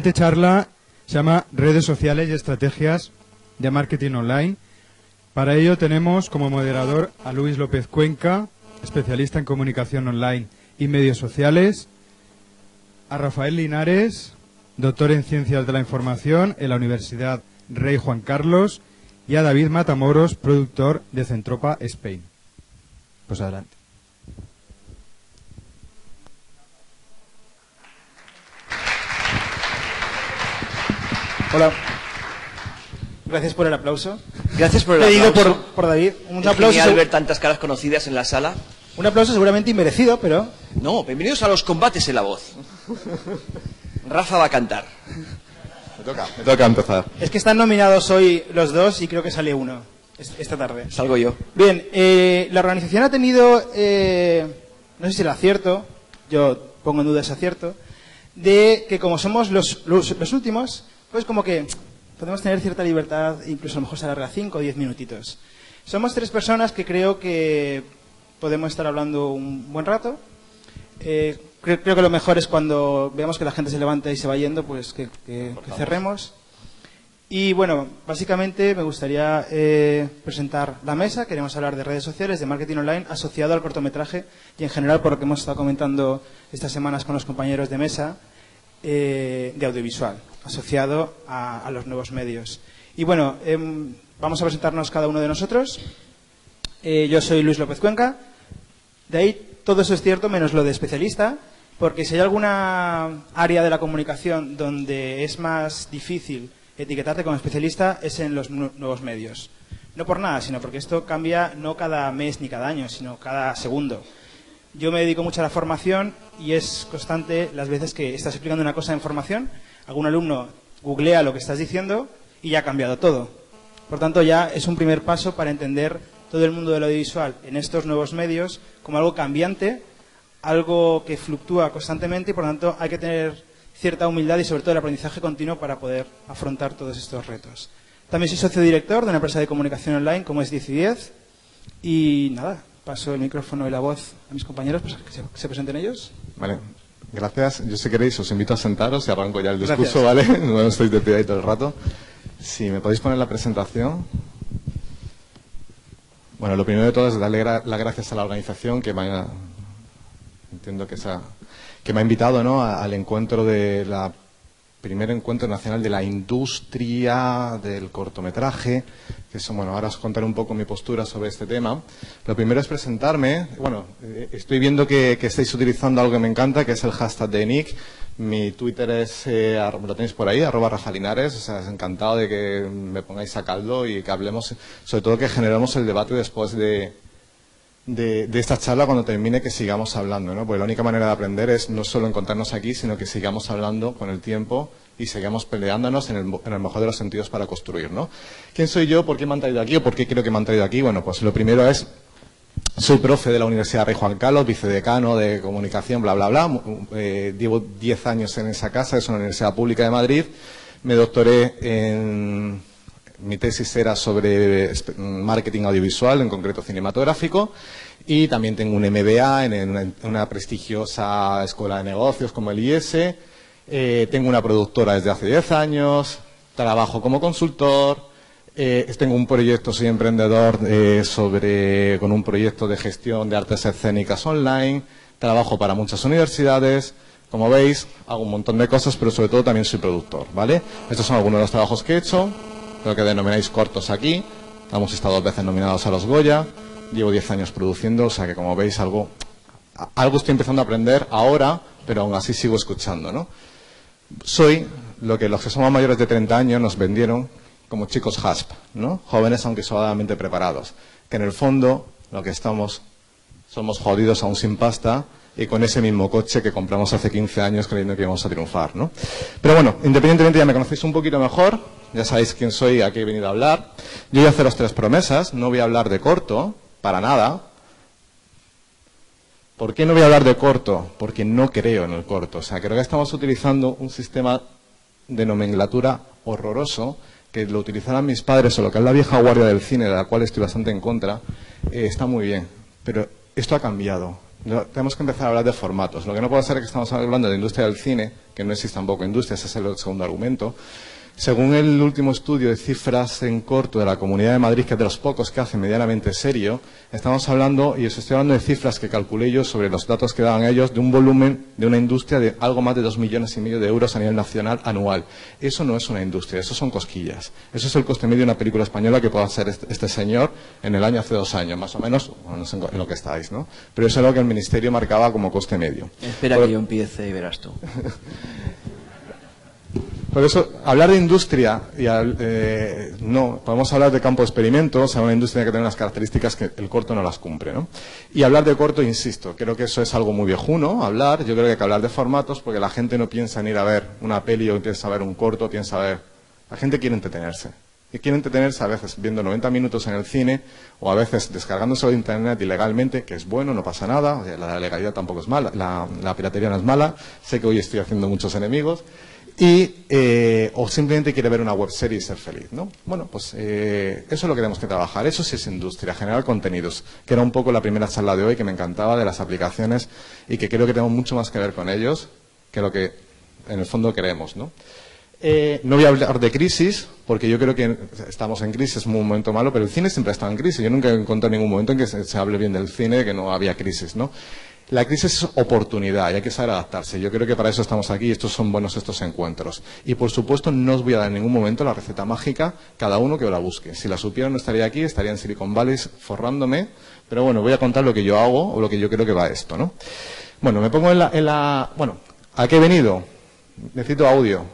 Esta charla se llama Redes sociales y estrategias de marketing online. Para ello tenemos como moderador a Luis López Cuenca, especialista en comunicación online y medios sociales, a Rafael Linares, doctor en Ciencias de la Información en la Universidad Rey Juan Carlos, y a David Matamoros, productor de Centropa Spain. Pues adelante. Hola. Gracias por el aplauso. Gracias por el aplauso. Pedido por David. Un aplauso. Genial ver tantas caras conocidas en la sala. Un aplauso seguramente inmerecido, pero... No, bienvenidos a los combates en la voz. Rafa va a cantar. Me toca empezar. Es que están nominados hoy los dos y creo que sale uno esta tarde. Salgo yo. Bien, la organización ha tenido, no sé si el acierto, yo pongo en duda ese acierto, de que como somos los últimos, pues como que podemos tener cierta libertad, incluso a lo mejor se alarga 5 o 10 minutitos. Somos 3 personas que creo que podemos estar hablando un buen rato. Creo que lo mejor es cuando veamos que la gente se levanta y se va yendo, pues que cerremos. Y bueno, básicamente me gustaría presentar la mesa. Queremos hablar de redes sociales, de marketing online asociado al cortometraje y en general por lo que hemos estado comentando estas semanas con los compañeros de mesa, de audiovisual, asociado a los nuevos medios. Y bueno, vamos a presentarnos cada uno de nosotros. Yo soy Luis López Cuenca. De ahí todo eso es cierto, menos lo de especialista, porque si hay alguna área de la comunicación donde es más difícil etiquetarte como especialista es en los nuevos medios. No por nada, sino porque esto cambia no cada mes ni cada año, sino cada segundo. Yo me dedico mucho a la formación y es constante las veces que estás explicando una cosa en formación, algún alumno googlea lo que estás diciendo y ya ha cambiado todo. Por tanto, ya es un primer paso para entender todo el mundo del audiovisual en estos nuevos medios como algo cambiante, algo que fluctúa constantemente y por tanto hay que tener cierta humildad y sobre todo el aprendizaje continuo para poder afrontar todos estos retos. También soy socio director de una empresa de comunicación online como es 10 y 10 y nada, paso el micrófono y la voz a mis compañeros para que se presenten ellos. Vale, gracias. Yo si queréis os invito a sentaros y arranco ya el discurso, Gracias. ¿vale? No estoy de pie ahí todo el rato. Si me podéis poner la presentación. Bueno, lo primero de todo es darle las gracias a la organización que entiendo que me ha invitado, ¿no?, al encuentro de la primer encuentro nacional de la industria del cortometraje. Que eso, bueno, ahora os contaré un poco mi postura sobre este tema. Lo primero es presentarme. Bueno, estoy viendo que estáis utilizando algo que me encanta, que es el hashtag de Nick. Mi Twitter es, lo tenéis por ahí, @RafaLinares. O sea, es encantado de que me pongáis a caldo y que hablemos, sobre todo que generemos el debate después de esta charla, cuando termine, que sigamos hablando, ¿no? Porque la única manera de aprender es no solo encontrarnos aquí, sino que sigamos hablando con el tiempo y sigamos peleándonos en el mejor de los sentidos para construir, ¿no? ¿Quién soy yo? ¿Por qué me han traído aquí? ¿O por qué creo que me han traído aquí? Bueno, pues lo primero es, soy profe de la Universidad Rey Juan Carlos, vicedecano de comunicación, bla, bla, bla. Llevo 10 años en esa casa, es una universidad pública de Madrid. Me doctoré en... Mi tesis era sobre marketing audiovisual, en concreto cinematográfico, y también tengo un MBA en una prestigiosa escuela de negocios como el IES. Tengo una productora desde hace 10 años, trabajo como consultor, tengo un proyecto, soy emprendedor con un proyecto de gestión de artes escénicas online, trabajo para muchas universidades. Como veis, hago un montón de cosas, pero sobre todo también soy productor, ¿vale? Estos son algunos de los trabajos que he hecho. Lo que denomináis cortos aquí. Hemos estado 2 veces nominados a los Goya. Llevo 10 años produciendo, o sea que como veis algo estoy empezando a aprender ahora, pero aún así sigo escuchando, ¿no? Soy lo que los que somos mayores de 30 años nos vendieron como chicos HASP, ¿no? Jóvenes aunque sobradamente preparados. Que en el fondo lo que somos jodidos aún sin pasta y con ese mismo coche que compramos hace 15 años creyendo que íbamos a triunfar, ¿no? Pero bueno, independientemente ya me conocéis un poquito mejor, ya sabéis quién soy y a qué he venido a hablar. Yo voy a haceros 3 promesas, no voy a hablar de corto, para nada. ¿Por qué no voy a hablar de corto? Porque no creo en el corto. O sea, creo que estamos utilizando un sistema de nomenclatura horroroso, que lo utilizaran mis padres o lo que es la vieja guardia del cine, de la cual estoy bastante en contra. Está muy bien, pero esto ha cambiado. tenemos que empezar a hablar de formatos. Lo que no puede ser es que estamos hablando de industria del cine, que no existe tampoco industria, ese es el segundo argumento. Según el último estudio de cifras en corto de la Comunidad de Madrid, que es de los pocos que hace medianamente serio, estamos hablando, y os estoy hablando de cifras que calculé yo sobre los datos que daban ellos, de un volumen de una industria de algo más de 2,5 millones de euros a nivel nacional anual. Eso no es una industria, eso son cosquillas. Eso es el coste medio de una película española que pueda hacer este señor en el año hace 2 años, más o menos, bueno, no sé en lo que estáis, ¿no? Pero eso es lo que el Ministerio marcaba como coste medio. Espera que yo empiece y verás tú. Por eso, hablar de industria, no, podemos hablar de campo de experimento, o sea, una industria que tiene unas características que el corto no las cumple, ¿no? Y hablar de corto, insisto, creo que eso es algo muy viejuno, yo creo que hay que hablar de formatos, porque la gente no piensa en ir a ver una peli o piensa ver un corto, la gente quiere entretenerse. Y quiere entretenerse a veces viendo 90 minutos en el cine, o a veces descargándose de internet ilegalmente, que es bueno, no pasa nada, la legalidad tampoco es mala, la piratería no es mala, sé que hoy estoy haciendo muchos enemigos, o simplemente quiere ver una webserie y ser feliz, ¿no? Bueno, pues eso es lo que tenemos que trabajar. Eso sí es industria, generar contenidos, que era un poco la primera charla de hoy, que me encantaba, de las aplicaciones, y que creo que tenemos mucho más que ver con ellos que lo que en el fondo queremos, ¿no? No voy a hablar de crisis, porque yo creo que estamos en crisis, es un momento malo, pero el cine siempre ha estado en crisis. Yo nunca he encontrado ningún momento en que se hable bien del cine, de que no había crisis, ¿no? La crisis es oportunidad y hay que saber adaptarse. Yo creo que para eso estamos aquí y estos son buenos estos encuentros. Y por supuesto no os voy a dar en ningún momento la receta mágica, cada uno que la busque. Si la supiera no estaría aquí, estaría en Silicon Valley forrándome, pero bueno, voy a contar lo que yo hago o lo que yo creo que va esto, ¿no? Bueno, me pongo bueno, ¿a qué he venido? Necesito audio.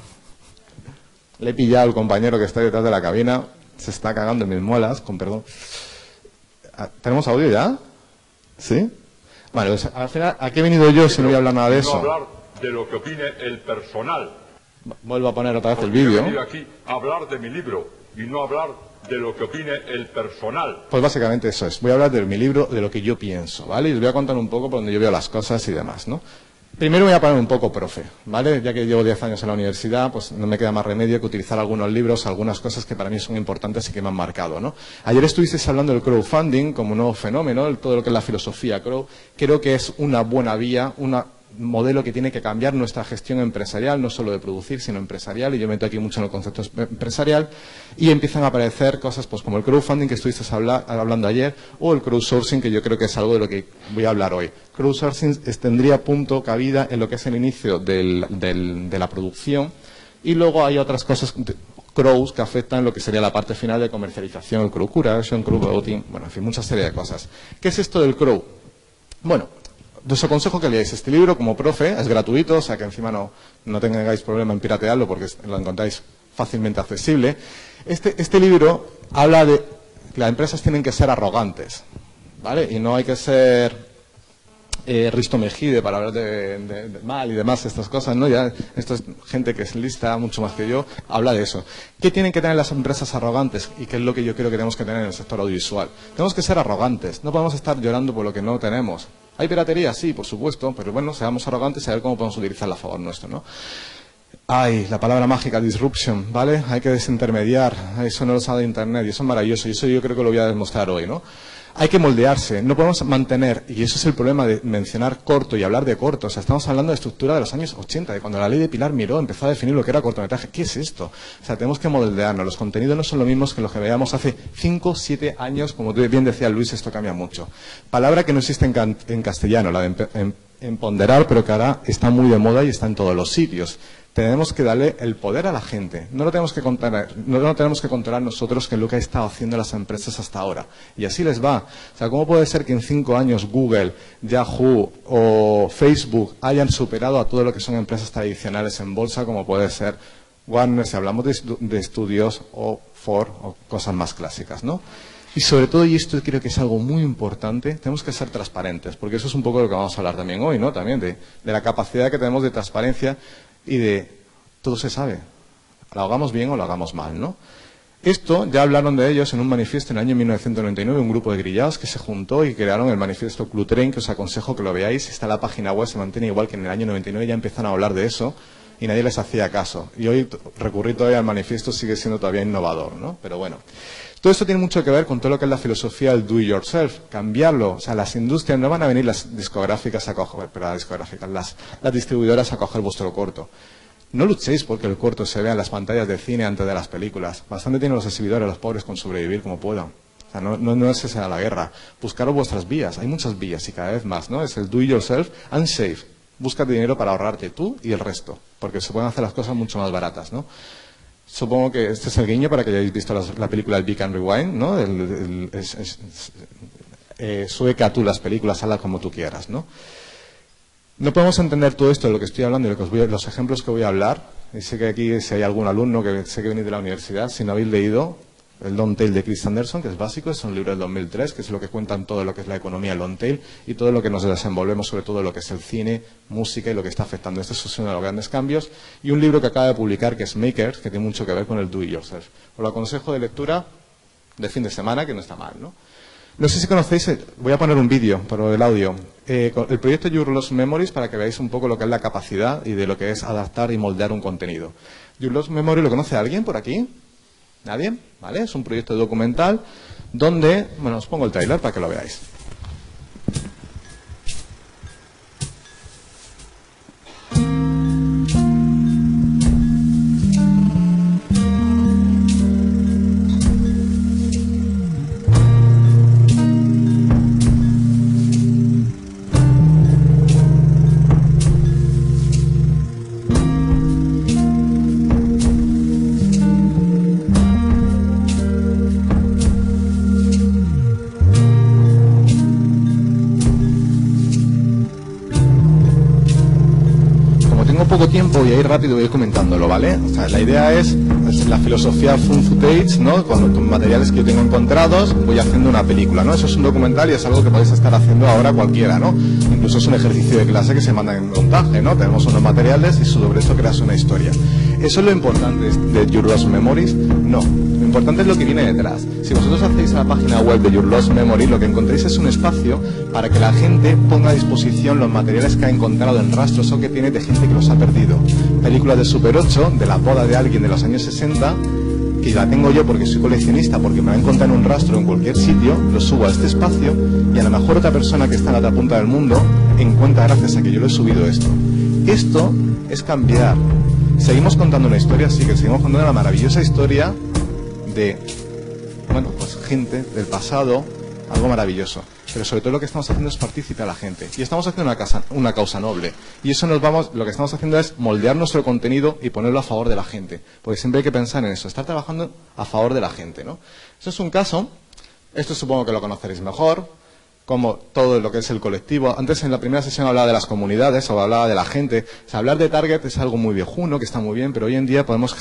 Le he pillado al compañero que está detrás de la cabina, se está cagando en mis muelas, con perdón. ¿Tenemos audio ya? ¿Sí? Vale, pues al final, ¿a qué he venido yo si no voy a hablar nada de eso? No hablar de lo que opine el personal. Vuelvo a poner otra vez el vídeo. He venido aquí a hablar de mi libro y no hablar de lo que opine el personal. Pues básicamente eso es. Voy a hablar de mi libro, de lo que yo pienso, ¿vale? Y os voy a contar un poco por donde yo veo las cosas y demás, ¿no? Primero voy a poner un poco profe, ¿vale? Ya que llevo 10 años en la universidad, pues no me queda más remedio que utilizar algunos libros, algunas cosas que para mí son importantes y que me han marcado, ¿no? Ayer estuvisteis hablando del crowdfunding como un nuevo fenómeno, todo lo que es la filosofía crowd. Creo que es una buena vía, un modelo que tiene que cambiar nuestra gestión empresarial, no solo de producir, sino empresarial, y yo meto aquí mucho en el concepto empresarial, y empiezan a aparecer cosas pues como el crowdfunding que estuvisteis hablando ayer, o el crowdsourcing, que yo creo que es algo de lo que voy a hablar hoy. Crowdsourcing tendría cabida en lo que es el inicio de la producción, y luego hay otras cosas crows que afectan lo que sería la parte final de comercialización, el crow curation, crow voting, bueno, en fin, mucha serie de cosas. ¿Qué es esto del crow? Bueno, os aconsejo que leáis este libro como profe, es gratuito, o sea que encima no tengáis problema en piratearlo porque lo encontráis fácilmente accesible. Este libro habla de que las empresas tienen que ser arrogantes, ¿vale? Y no hay que ser Risto Mejide para hablar de mal y demás, estas cosas, ¿no? Ya, esto es gente que es lista, mucho más que yo, habla de eso. ¿Qué tienen que tener las empresas arrogantes? Y qué es lo que yo creo que tenemos que tener en el sector audiovisual. Tenemos que ser arrogantes, no podemos estar llorando por lo que no tenemos. ¿Hay piratería? Sí, por supuesto, pero bueno, seamos arrogantes y a ver cómo podemos utilizarla a favor nuestro, ¿no? Ay, la palabra mágica, disruption, ¿vale? Hay que desintermediar, eso no lo sabe Internet y eso es maravilloso y eso yo creo que lo voy a demostrar hoy, ¿no? Hay que moldearse, no podemos mantener, y eso es el problema de mencionar corto y hablar de corto, o sea, estamos hablando de estructura de los años 80, de cuando la ley de Pilar Miró empezó a definir lo que era cortometraje. ¿Qué es esto? O sea, tenemos que moldearnos, los contenidos no son lo mismos que los que veíamos hace 5, 7 años, como bien decía Luis, esto cambia mucho. Palabra que no existe en castellano, la de empoderar, pero que ahora está muy de moda y está en todos los sitios. Tenemos que darle el poder a la gente. No lo tenemos que controlar nosotros, que es lo que han estado haciendo las empresas hasta ahora. Y así les va. O sea, ¿cómo puede ser que en 5 años Google, Yahoo o Facebook hayan superado a todo lo que son empresas tradicionales en bolsa, como puede ser Warner, si hablamos de estudios, o Ford, o cosas más clásicas, ¿no? Y sobre todo, y esto creo que es algo muy importante, tenemos que ser transparentes, porque eso es un poco de lo que vamos a hablar también hoy, ¿no? También de la capacidad que tenemos de transparencia y de todo se sabe, lo hagamos bien o lo hagamos mal, ¿no? Esto ya hablaron de ellos en un manifiesto en el año 1999, un grupo de grillados que se juntó y crearon el manifiesto Clutrain, que os aconsejo que lo veáis, está en la página web, se mantiene igual que en el año 99, ya empezaron a hablar de eso y nadie les hacía caso. Y hoy recurrir todavía al manifiesto sigue siendo todavía innovador, ¿no? Pero bueno, Todo esto tiene mucho que ver con todo lo que es la filosofía del do it yourself, cambiarlo. O sea, las industrias no van a venir las discográficas a coger, pero las distribuidoras a coger vuestro corto. No luchéis porque el corto se vea en las pantallas de cine antes de las películas. Bastante tienen los exhibidores, los pobres, con sobrevivir como puedan. O sea, no es esa la guerra. Buscaros vuestras vías. Hay muchas vías y cada vez más, ¿no? Es el do it yourself and save. Búscate dinero para ahorrarte tú y el resto, porque se pueden hacer las cosas mucho más baratas, ¿no? Supongo que este es el guiño para que hayáis visto la película El Beacon Rewind, ¿no? Sueca tú las películas, hazlas como tú quieras, ¿no? No podemos entender todo esto de lo que estoy hablando y los ejemplos que voy a hablar. Y sé que aquí, si hay algún alumno que sé que venís de la universidad, si no habéis leído el Long Tail de Chris Anderson, que es básico, es un libro del 2003, que es lo que cuentan todo lo que es la economía del long tail y todo lo que nos desenvolvemos, sobre todo lo que es el cine, música y lo que está afectando. Este es uno de los grandes cambios. Y un libro que acaba de publicar, que es Makers, que tiene mucho que ver con el do it yourself. Os lo aconsejo de lectura de fin de semana, que no está mal, ¿no? No sé si conocéis, voy a poner un vídeo por el audio, el proyecto Your Lost Memories, para que veáis un poco lo que es la capacidad y de lo que es adaptar y moldear un contenido. Your Lost Memory, ¿lo conoce alguien por aquí? ¿Nadie? ¿Vale? Es un proyecto documental donde, bueno, os pongo el tráiler para que lo veáis. Poco tiempo voy a ir rápido, voy a ir comentándolo, ¿vale? O sea, la idea es la filosofía Found Footage, ¿no? Con los materiales que yo tengo encontrados voy haciendo una película, ¿no? Eso es un documental y es algo que podéis estar haciendo ahora cualquiera, ¿no? Incluso es un ejercicio de clase que se manda en montaje, ¿no? Tenemos unos materiales y sobre eso creas una historia. ¿Eso es lo importante de Your Lost Memories? No. Lo importante es lo que viene detrás. Si vosotros hacéis a la página web de Your Lost Memory, lo que encontréis es un espacio para que la gente ponga a disposición los materiales que ha encontrado en rastros o que tiene de gente que los ha perdido. Películas de Super 8, de la boda de alguien de los años 60, que la tengo yo porque soy coleccionista, porque me la he encontrado en un rastro en cualquier sitio, lo subo a este espacio y a lo mejor otra persona que está en la otra punta del mundo encuentra gracias a que yo lo he subido esto. Esto es cambiar. Seguimos contando una historia, sí, que seguimos contando una maravillosa historia de, bueno, pues gente del pasado, algo maravilloso. Pero sobre todo lo que estamos haciendo es partícipe a la gente. Y estamos haciendo una causa noble. Y eso lo que estamos haciendo es moldear nuestro contenido y ponerlo a favor de la gente. Porque siempre hay que pensar en eso, estar trabajando a favor de la gente, ¿no? Eso es un caso, esto supongo que lo conoceréis mejor, como todo lo que es el colectivo. Antes en la primera sesión hablaba de las comunidades o hablaba de la gente. O sea, hablar de target es algo muy viejuno, que está muy bien, pero hoy en día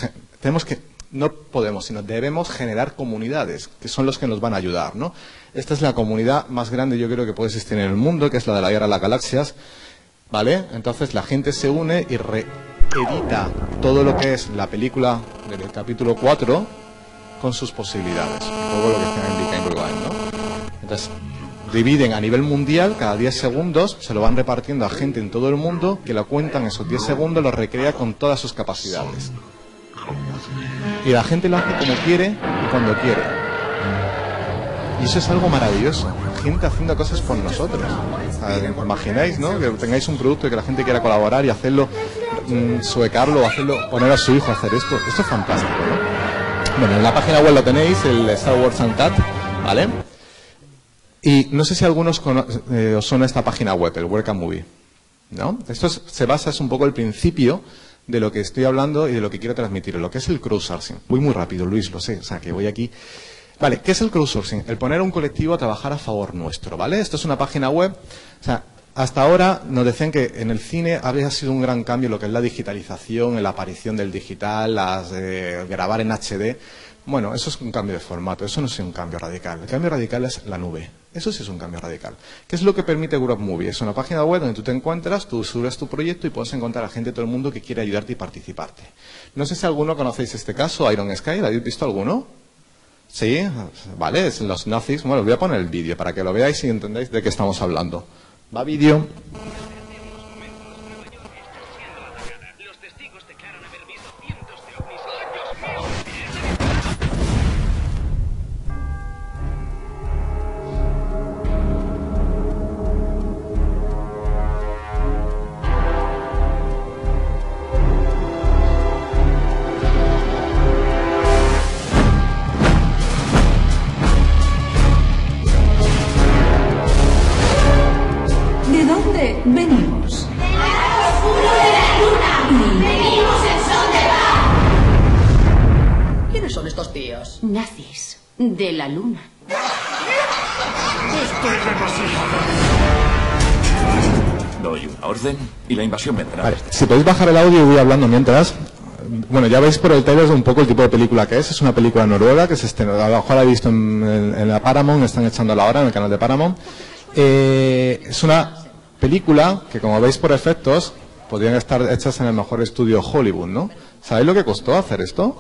sino debemos generar comunidades, que son los que nos van a ayudar, ¿no? Esta es la comunidad más grande, yo creo, que puede existir en el mundo, que es la de la Guerra de las Galaxias, ¿vale? Entonces la gente se une y reedita todo lo que es la película del capítulo 4 con sus posibilidades, un poco lo que está en Beacon Rewind, ¿no? Entonces dividen a nivel mundial, cada 10 segundos se lo van repartiendo a gente en todo el mundo que lo cuentan esos 10 segundos, lo recrea con todas sus capacidades. Y la gente lo hace como quiere y cuando quiere. Y eso es algo maravilloso. Gente haciendo cosas por nosotros. Imagináis, ¿no? Que tengáis un producto y que la gente quiera colaborar y hacerlo, suecarlo o hacerlo, poner a su hijo a hacer esto. Esto es fantástico, ¿no? Bueno, en la página web lo tenéis, el Star Wars Uncut, ¿vale? Y no sé si a algunos os suena esta página web, el Work and Movie, ¿no? Esto se basa, es un poco el principio de lo que estoy hablando y de lo que quiero transmitir, lo que es el crowdsourcing. Voy muy rápido, Luis, lo sé, o sea, que voy aquí. Vale, ¿qué es el crowdsourcing? El poner a un colectivo a trabajar a favor nuestro, ¿vale? Esto es una página web, o sea, hasta ahora nos decían que en el cine había sido un gran cambio lo que es la digitalización, la aparición del digital, grabar en HD. Bueno, eso es un cambio de formato, eso no es un cambio radical. El cambio radical es la nube. Eso sí es un cambio radical. ¿Qué es lo que permite Grow Up Movie? Es una página web donde tú te encuentras, tú subes tu proyecto y puedes encontrar a gente de todo el mundo que quiere ayudarte y participarte. No sé si alguno conocéis este caso, Iron Sky, ¿lo habéis visto alguno? Sí, vale, es los Nazis. Bueno, os voy a poner el vídeo para que lo veáis y entendáis de qué estamos hablando. Va vídeo. Venimos. ¡Venimos en son de paz! ¿Quiénes son estos tíos? Nazis de la luna. Esto es demasiado. Doy una orden y la invasión vendrá. Vale, si podéis bajar el audio y voy hablando mientras. Bueno, ya veis por el trailer un poco el tipo de película que es. Es una película noruega que se estrenó. A lo mejor la he visto en la Paramount, están echándola ahora en el canal de Paramount. Es una película que, como veis por efectos, podrían estar hechas en el mejor estudio Hollywood, ¿no? ¿Sabéis lo que costó hacer esto?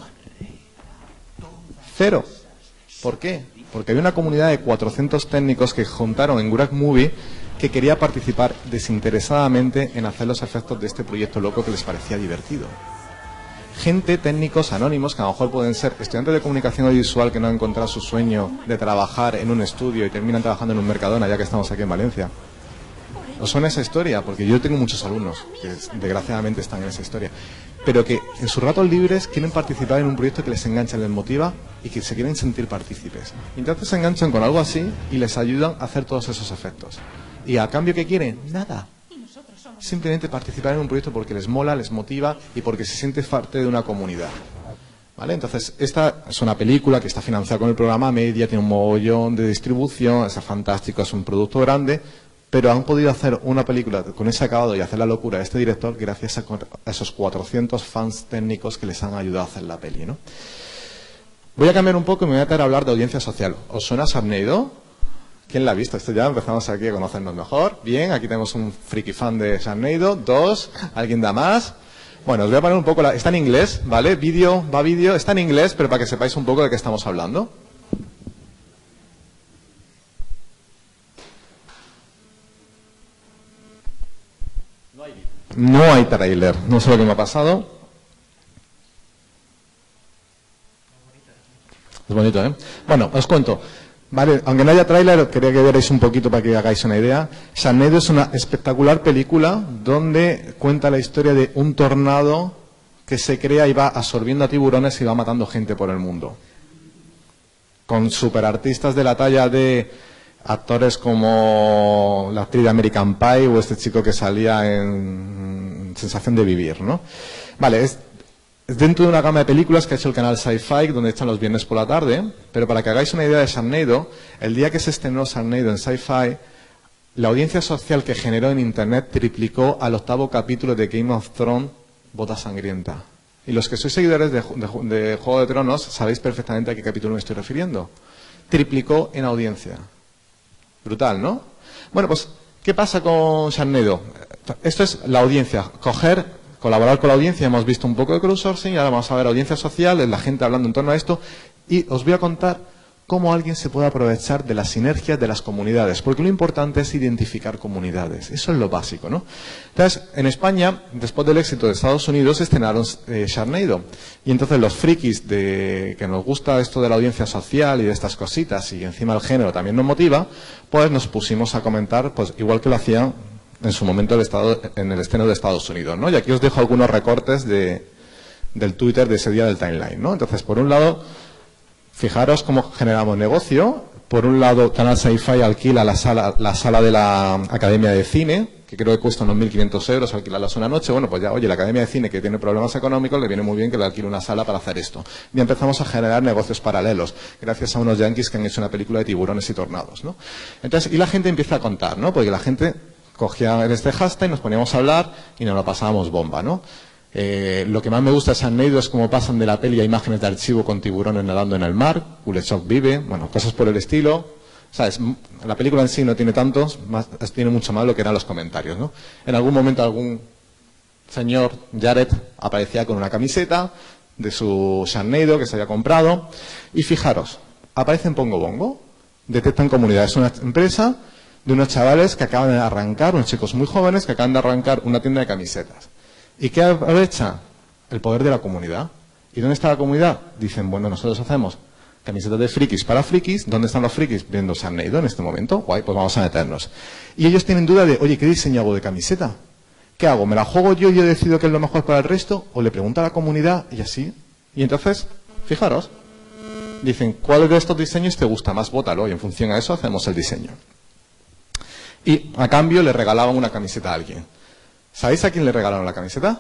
0. ¿Por qué? Porque había una comunidad de 400 técnicos que juntaron en Gulag Movie que quería participar desinteresadamente en hacer los efectos de este proyecto loco que les parecía divertido. Gente, técnicos anónimos, que a lo mejor pueden ser estudiantes de comunicación audiovisual que no han encontrado su sueño de trabajar en un estudio y terminan trabajando en un Mercadona, ya que estamos aquí en Valencia. ¿Os suena esa historia? Porque yo tengo muchos alumnos que desgraciadamente están en esa historia, pero que en sus ratos libres quieren participar en un proyecto que les engancha, les motiva y que se quieren sentir partícipes. Entonces se enganchan con algo así y les ayudan a hacer todos esos efectos. ¿Y a cambio qué quieren? Nada. Simplemente participar en un proyecto porque les mola, les motiva y porque se siente parte de una comunidad. ¿Vale? Entonces, esta es una película que está financiada con el programa Media, tiene un mogollón de distribución, es fantástico, es un producto grande, pero han podido hacer una película con ese acabado y hacer la locura de este director gracias a esos 400 fans técnicos que les han ayudado a hacer la peli, ¿no? Voy a cambiar un poco y me voy a meter a hablar de audiencia social. ¿Os suena Sharknado? ¿Quién la ha visto? Esto ya empezamos aquí a conocernos mejor. Bien, aquí tenemos un friki fan de Sharknado. 2, ¿alguien da más? Bueno, os voy a poner un poco está en inglés, ¿vale? Vídeo, está en inglés, pero para que sepáis un poco de qué estamos hablando. No hay tráiler, no sé lo que me ha pasado. Es bonito, ¿eh? Bueno, os cuento. Vale, aunque no haya tráiler, quería que vierais un poquito para que hagáis una idea. Sharknado es una espectacular película donde cuenta la historia de un tornado que se crea y va absorbiendo a tiburones y va matando gente por el mundo. Con superartistas de la talla de actores como la actriz de American Pie o este chico que salía en Sensación de Vivir, ¿no? Vale, es dentro de una gama de películas que ha hecho el canal Sci-Fi, donde están los viernes por la tarde, pero para que hagáis una idea de Sharknado, el día que se estrenó Sharknado en Sci-Fi, la audiencia social que generó en Internet triplicó al 8º capítulo de Game of Thrones, Boda Sangrienta. Y los que sois seguidores de Juego de Tronos sabéis perfectamente a qué capítulo me estoy refiriendo. Triplicó en audiencia. Brutal, ¿no? Bueno, pues, ¿qué pasa con Sharknado? Esto es la audiencia, colaborar con la audiencia, hemos visto un poco de crowdsourcing y ahora vamos a ver audiencia social, la gente hablando en torno a esto y os voy a contar cómo alguien se puede aprovechar de las sinergias de las comunidades, porque lo importante es identificar comunidades, eso es lo básico, ¿no? Entonces, en España, después del éxito de Estados Unidos, estrenaron Sharknado y entonces los frikis que nos gusta esto de la audiencia social y de estas cositas y encima el género también nos motiva, pues nos pusimos a comentar, pues igual que lo hacían en su momento en el estreno de Estados Unidos, ¿no? Y aquí os dejo algunos recortes del Twitter de ese día del timeline, ¿no? Entonces, por un lado, fijaros cómo generamos negocio. Por un lado, Canal Sci-Fi alquila la sala de la Academia de Cine, que creo que cuesta unos 1.500 euros alquilarlas una noche. Bueno, pues ya, oye, la Academia de Cine que tiene problemas económicos, le viene muy bien que le alquile una sala para hacer esto. Y empezamos a generar negocios paralelos, gracias a unos yanquis que han hecho una película de tiburones y tornados, ¿no? Entonces, y la gente empieza a contar, ¿no? Porque la gente cogía este hashtag y nos poníamos a hablar y nos lo pasábamos bomba, ¿no? Lo que más me gusta de Sharknado es cómo pasan de la peli a imágenes de archivo con tiburones nadando en el mar, Kuleshov vive, bueno, cosas por el estilo. ¿Sabes? La película en sí no tiene tantos, tiene mucho más lo que eran los comentarios, ¿no? En algún momento algún señor, Jared, aparecía con una camiseta de su Sharknado que se había comprado y fijaros, aparece en Pongo Bongo, detectan comunidades, es una empresa de unos chavales que acaban de arrancar, unos chicos muy jóvenes que acaban de arrancar una tienda de camisetas. ¿Y qué aprovecha? El poder de la comunidad. ¿Y dónde está la comunidad? Dicen, bueno, nosotros hacemos camisetas de frikis para frikis. ¿Dónde están los frikis? Viendo Sharknado en este momento. Guay, pues vamos a meternos. Y ellos tienen duda de, oye, ¿qué diseño hago de camiseta? ¿Qué hago? ¿Me la juego yo y yo decido qué es lo mejor para el resto? ¿O le pregunto a la comunidad? Y así. Y entonces, fijaros, dicen, ¿cuál de estos diseños te gusta más? Vótalo y en función a eso hacemos el diseño. Y a cambio le regalaban una camiseta a alguien. ¿Sabéis a quién le regalaron la camiseta?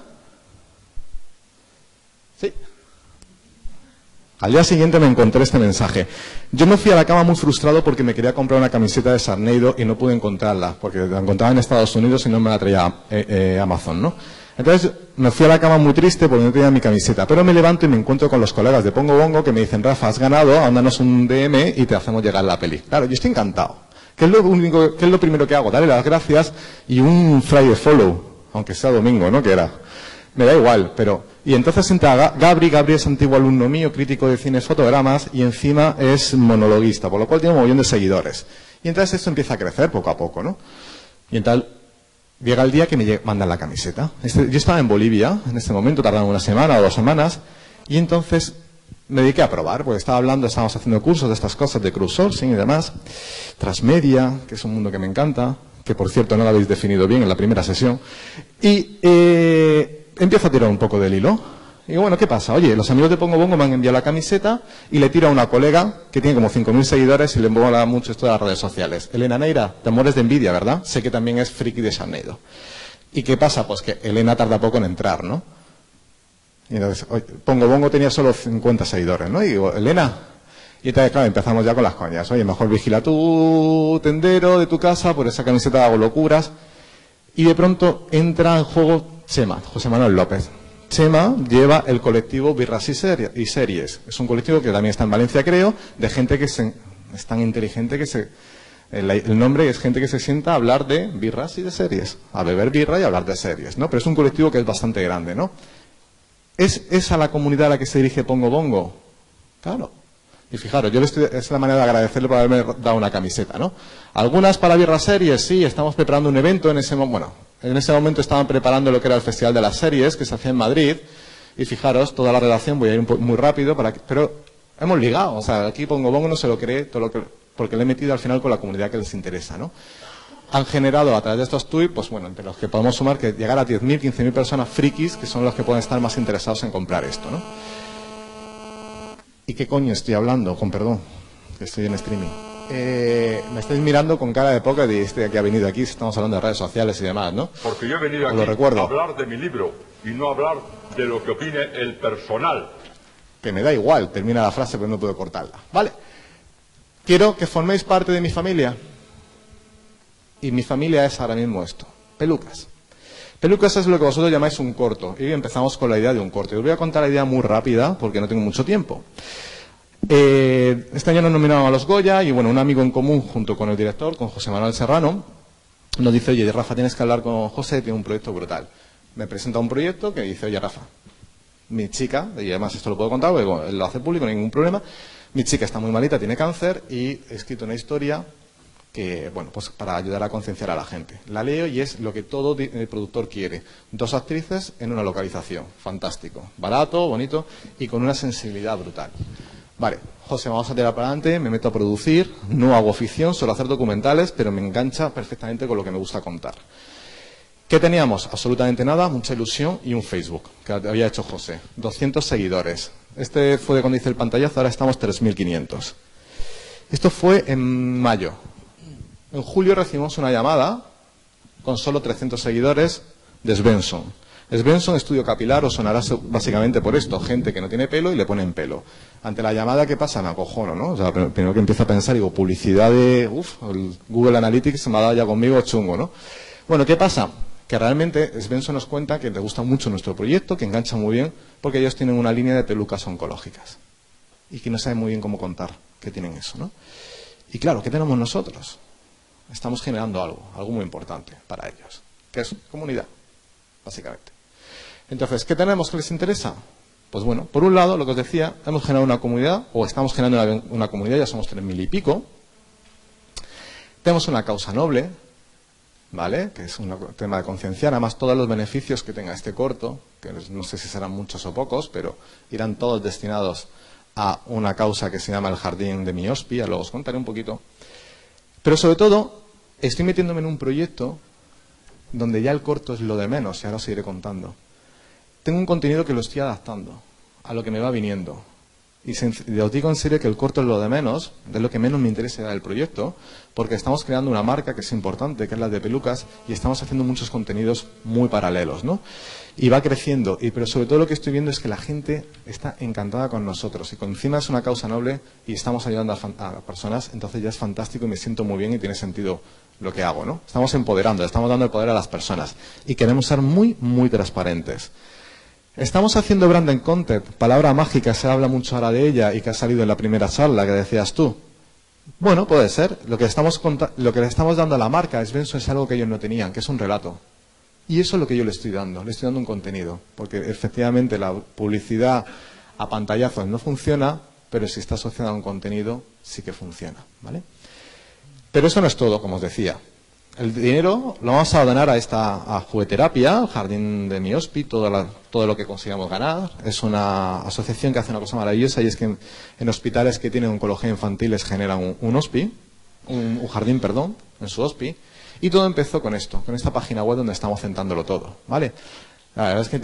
Sí. Al día siguiente me encontré este mensaje. Yo me fui a la cama muy frustrado porque me quería comprar una camiseta de Sharknado y no pude encontrarla, porque la encontraba en Estados Unidos y no me la traía Amazon, ¿no? Entonces me fui a la cama muy triste porque no tenía mi camiseta, pero me levanto y me encuentro con los colegas de Pongo Bongo que me dicen: Rafa, has ganado, mándanos un DM y te hacemos llegar la peli. Claro, yo estoy encantado. ¿Qué es lo primero que hago? Darle las gracias y un Friday follow, aunque sea domingo, ¿no? Que era. Me da igual, pero... Y entonces entra Gabri es antiguo alumno mío, crítico de cine y fotogramas, y encima es monologuista, por lo cual tiene un montón de seguidores. Y entonces esto empieza a crecer poco a poco, ¿no? Y entonces llega el día que me mandan la camiseta. Yo estaba en Bolivia, en este momento, tardaba una semana o 2 semanas, y entonces me dediqué a probar, porque estábamos haciendo cursos de estas cosas, de crowdsourcing y demás, transmedia, que es un mundo que me encanta, que por cierto no lo habéis definido bien en la primera sesión, y empiezo a tirar un poco del hilo. Y digo, bueno, ¿qué pasa? Oye, los amigos de Pongo Bongo me han enviado la camiseta y le tiro a una colega que tiene como 5.000 seguidores y le mola mucho esto de las redes sociales. Elena Neira, te mueres de envidia, ¿verdad? Sé que también es friki de Sharknado. ¿Y qué pasa? Pues que Elena tarda poco en entrar, ¿no? Y entonces, oye, Pongo Bongo tenía solo 50 seguidores, ¿no? Y digo, Elena... Y entonces, claro, empezamos ya con las coñas. Oye, mejor vigila tu tendero de tu casa, por esa camiseta hago locuras. Y de pronto entra en juego Chema, José Manuel López. Chema lleva el colectivo Birras y Series. Es un colectivo que también está en Valencia, creo, de gente que es tan inteligente que el nombre es gente que se sienta a hablar de birras y de series. A beber birra y a hablar de series, ¿no? Pero es un colectivo que es bastante grande, ¿no? ¿Es esa la comunidad a la que se dirige Pongo Bongo? Claro. Y fijaros, es la manera de agradecerle por haberme dado una camiseta, ¿no? Algunas para birras series, sí, estamos preparando un evento en ese momento estaban preparando lo que era el Festival de las Series, que se hacía en Madrid, y fijaros, toda la relación, voy a ir muy rápido, pero hemos ligado, o sea, aquí Pongo Bongo no se lo cree, porque le he metido al final con la comunidad que les interesa, ¿no? Han generado a través de estos tweets, pues bueno, entre los que podemos sumar que llegar a 10.000, 15.000 personas frikis, que son los que pueden estar más interesados en comprar esto, ¿no? ¿Y qué coño estoy hablando? Con perdón, que estoy en streaming. Me estáis mirando con cara de póker y este que ha venido aquí, estamos hablando de redes sociales y demás, ¿no? Porque yo he venido aquí a hablar de mi libro y no a hablar de lo que opine el personal. Que me da igual, termina la frase pero no puedo cortarla. Vale, quiero que forméis parte de mi familia. Y mi familia es ahora mismo esto, Pelucas. Pelucas es lo que vosotros llamáis un corto. Y empezamos con la idea de un corto. Y os voy a contar la idea muy rápida porque no tengo mucho tiempo. Este año nos nominaron a los Goya y bueno, un amigo en común junto con el director, con José Manuel Serrano, nos dice: oye, Rafa, tienes que hablar con José, tiene un proyecto brutal. Me presenta un proyecto que dice: oye, Rafa, mi chica, y además esto lo puedo contar porque él lo hace público, ningún problema, mi chica está muy malita, tiene cáncer y he escrito una historia que, bueno, pues para ayudar a concienciar a la gente. La leo y es lo que todo productor quiere. 2 actrices en una localización. Fantástico. Barato, bonito y con una sensibilidad brutal. Vale, José, vamos a tirar para adelante, me meto a producir, no hago ficción, suelo hacer documentales, pero me engancha perfectamente con lo que me gusta contar. ¿Qué teníamos? Absolutamente nada, mucha ilusión y un Facebook, que había hecho José. 200 seguidores. Este fue de cuando hice el pantallazo, ahora estamos 3.500. Esto fue en mayo. En julio recibimos una llamada con solo 300 seguidores de Svensson. Svensson, estudio capilar, os sonará básicamente por esto, gente que no tiene pelo y le ponen pelo. Ante la llamada, ¿qué pasa? Me acojono, ¿no? O sea, primero que empiezo a pensar, digo, publicidad de... el Google Analytics se me ha dado ya conmigo chungo, ¿no? Bueno, ¿qué pasa? Que realmente Svensson nos cuenta que le gusta mucho nuestro proyecto, que engancha muy bien, porque ellos tienen una línea de pelucas oncológicas. Y que no saben muy bien cómo contar que tienen eso, ¿no? Y claro, ¿qué tenemos nosotros? Estamos generando algo muy importante para ellos, que es comunidad, básicamente. Entonces, ¿qué tenemos que les interesa? Pues bueno, por un lado, lo que os decía, hemos generado una comunidad, o estamos generando una comunidad, ya somos 3.000 y pico. Tenemos una causa noble, ¿vale? Que es un tema de concienciar, además todos los beneficios que tenga este corto, que no sé si serán muchos o pocos, pero irán todos destinados a una causa que se llama el Jardín de mi Hospi, luego os contaré un poquito. Pero sobre todo, estoy metiéndome en un proyecto donde ya el corto es lo de menos, y ahora os iré contando. Tengo un contenido que lo estoy adaptando a lo que me va viniendo. Y os digo en serio que el corto es lo de menos, de lo que menos me interesa del proyecto, porque estamos creando una marca que es importante, que es la de pelucas, y estamos haciendo muchos contenidos muy paralelos, ¿no? Y va creciendo, pero sobre todo lo que estoy viendo es que la gente está encantada con nosotros, y encima es una causa noble y estamos ayudando a personas, entonces ya es fantástico y me siento muy bien y tiene sentido lo que hago, ¿no? Estamos empoderando, estamos dando el poder a las personas y queremos ser muy, muy transparentes. Estamos haciendo branding content, palabra mágica, se habla mucho ahora de ella y que ha salido en la primera charla que decías tú. Bueno, puede ser. Lo que le estamos dando a la marca es algo que ellos no tenían, que es un relato. Y eso es lo que yo le estoy dando un contenido. Porque efectivamente la publicidad a pantallazos no funciona, pero si está asociada a un contenido sí que funciona, ¿vale? Pero eso no es todo, como os decía. El dinero lo vamos a donar a Jugueterapia, al Jardín de Miospi, todo lo que consigamos ganar. Es una asociación que hace una cosa maravillosa y es que en hospitales que tienen oncología infantil les generan un jardín, en su hospi. Y todo empezó con esto, con esta página web donde estamos centrándolo todo, ¿vale? La verdad es que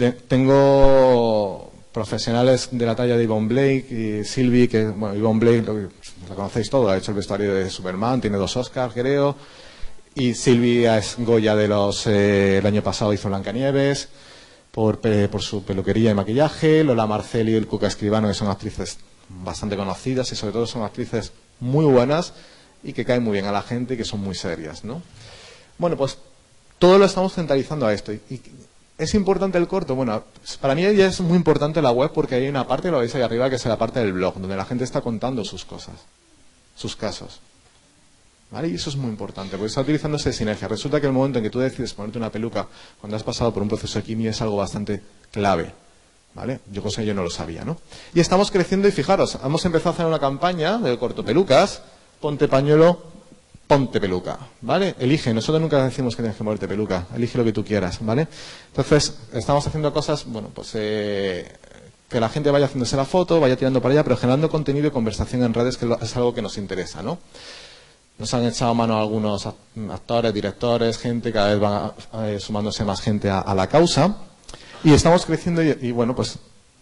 tengo profesionales de la talla de Yvonne Blake y Sylvie, que, bueno, Yvonne Blake, la conocéis todo, ha hecho el vestuario de Superman, tiene 2 Oscars, creo. Y Silvia es Goya el año pasado hizo Blancanieves por su peluquería y maquillaje. Lola Marcelli y el Cuca Escribano, que son actrices bastante conocidas y sobre todo son actrices muy buenas y que caen muy bien a la gente y que son muy serias, ¿no? Bueno, pues todo lo estamos centralizando a esto. ¿Y es importante el corto? Bueno, para mí ya es muy importante la web porque hay una parte, lo veis ahí arriba, que es la parte del blog, donde la gente está contando sus cosas, sus casos. ¿Vale? Y eso es muy importante, porque está utilizándose de sinergia. Resulta que el momento en que tú decides ponerte una peluca cuando has pasado por un proceso de quimio es algo bastante clave. ¿Vale? Yo no lo sabía, ¿no? Y estamos creciendo y fijaros, hemos empezado a hacer una campaña de corto pelucas, ponte pañuelo, ponte peluca, ¿vale? Elige, nosotros nunca decimos que tienes que ponerte peluca, elige lo que tú quieras, ¿vale? Entonces, estamos haciendo cosas, bueno, pues que la gente vaya haciéndose la foto, vaya tirando para allá, pero generando contenido y conversación en redes, que es algo que nos interesa, ¿no? Nos han echado mano algunos actores, directores, gente, cada vez va sumándose más gente a la causa. Y estamos creciendo y bueno, pues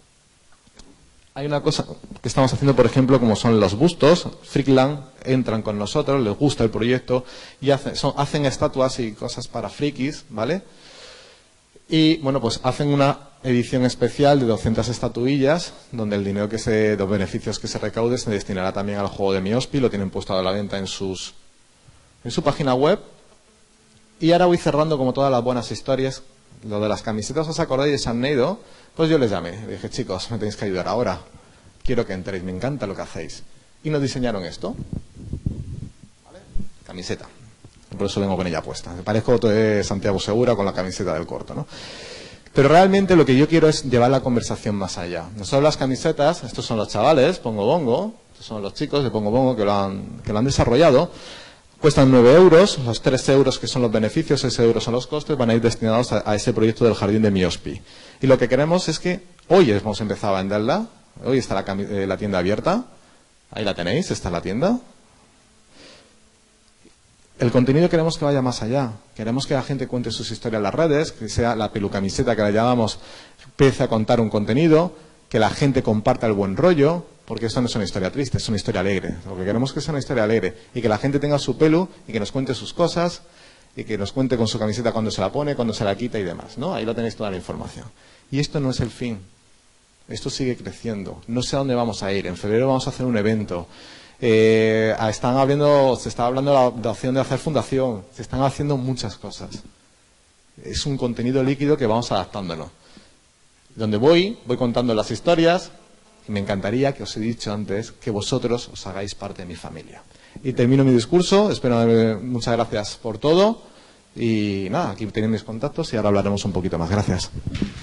hay una cosa que estamos haciendo, por ejemplo, como son los bustos. Freakland entran con nosotros, les gusta el proyecto y hacen estatuas y cosas para frikis, ¿vale? Y bueno, pues hacen una edición especial de 200 estatuillas, donde el dinero los beneficios que se recaude se destinará también al juego de Miospi, lo tienen puesto a la venta en su página web. Y ahora voy cerrando como todas las buenas historias. Lo de las camisetas, ¿os acordáis de San Neido? Pues yo les llamé, le dije, chicos, me tenéis que ayudar ahora, quiero que entréis, me encanta lo que hacéis. Y nos diseñaron esto, ¿vale? Camiseta. Por eso vengo con ella puesta. Me parezco Santiago Segura con la camiseta del corto, ¿no? Pero realmente lo que yo quiero es llevar la conversación más allá. No solo las camisetas, estos son los chavales, Pongo Bongo, estos son los chicos de Pongo Bongo que lo han desarrollado. Cuestan 9 euros, los 3 euros que son los beneficios, 6 euros son los costes, van a ir destinados a ese proyecto del Jardín de Miospi. Y lo que queremos es que hoy hemos empezado a venderla, hoy está la tienda abierta, ahí la tenéis, está la tienda. El contenido queremos que vaya más allá, queremos que la gente cuente sus historias en las redes, que sea la pelucamiseta que la llamamos, empiece a contar un contenido, que la gente comparta el buen rollo, porque esto no es una historia triste, es una historia alegre. Lo que queremos es que sea una historia alegre y que la gente tenga su pelo y que nos cuente sus cosas y que nos cuente con su camiseta cuando se la pone, cuando se la quita y demás, ¿no? Ahí lo tenéis toda la información. Y esto no es el fin. Esto sigue creciendo. No sé a dónde vamos a ir. En febrero vamos a hacer un evento. Se está hablando de la opción de hacer fundación. Se están haciendo muchas cosas. Es un contenido líquido que vamos adaptándolo. Donde voy contando las historias. Y me encantaría, que os he dicho antes, que vosotros os hagáis parte de mi familia. Y termino mi discurso. Muchas gracias por todo. Y nada, aquí tenéis mis contactos y ahora hablaremos un poquito más. Gracias.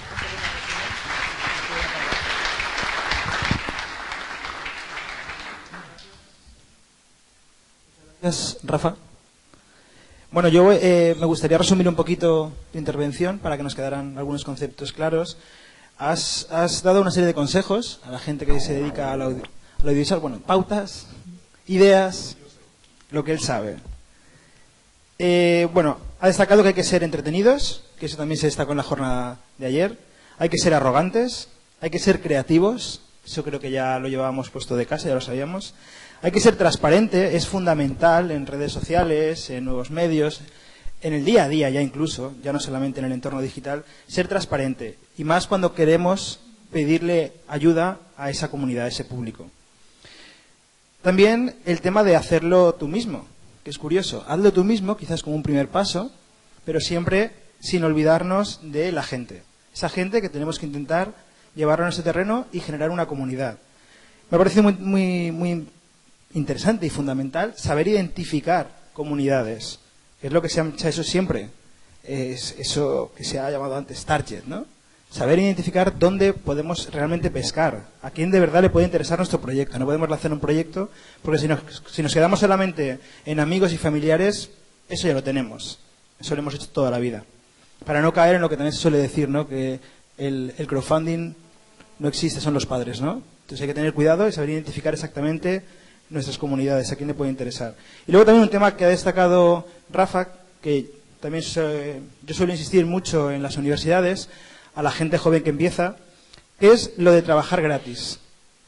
Gracias, Rafa. Bueno, yo me gustaría resumir un poquito tu intervención para que nos quedaran algunos conceptos claros. Has dado una serie de consejos a la gente que se dedica al audiovisual, bueno, pautas, ideas, lo que él sabe. Bueno, ha destacado que hay que ser entretenidos, que eso también se destacó en la jornada de ayer. Hay que ser arrogantes, hay que ser creativos, Eso creo que ya lo llevábamos puesto de casa, ya lo sabíamos. Hay que ser transparente, es fundamental en redes sociales, en nuevos medios, en el día a día ya incluso, ya no solamente en el entorno digital, ser transparente. Y más cuando queremos pedirle ayuda a esa comunidad, a ese público. También el tema de hacerlo tú mismo, que es curioso. Hazlo tú mismo, quizás como un primer paso, pero siempre sin olvidarnos de la gente. Esa gente que tenemos que intentar llevarlo a ese terreno y generar una comunidad. Me ha parecido muy interesante y fundamental saber identificar comunidades, que es lo que se ha hecho siempre. Es eso que se ha llamado antes target, ¿no? Saber identificar dónde podemos realmente pescar, a quién de verdad le puede interesar nuestro proyecto. No podemos hacer un proyecto, porque si nos quedamos solamente en amigos y familiares, eso ya lo tenemos. Eso lo hemos hecho toda la vida. Para no caer en lo que también se suele decir, ¿no? Que el crowdfunding no existe, son los padres, ¿no? Entonces hay que tener cuidado y saber identificar exactamente nuestras comunidades, a quién le puede interesar. Y luego también un tema que ha destacado Rafa, que también yo suelo insistir mucho en las universidades, a la gente joven que empieza, que es lo de trabajar gratis.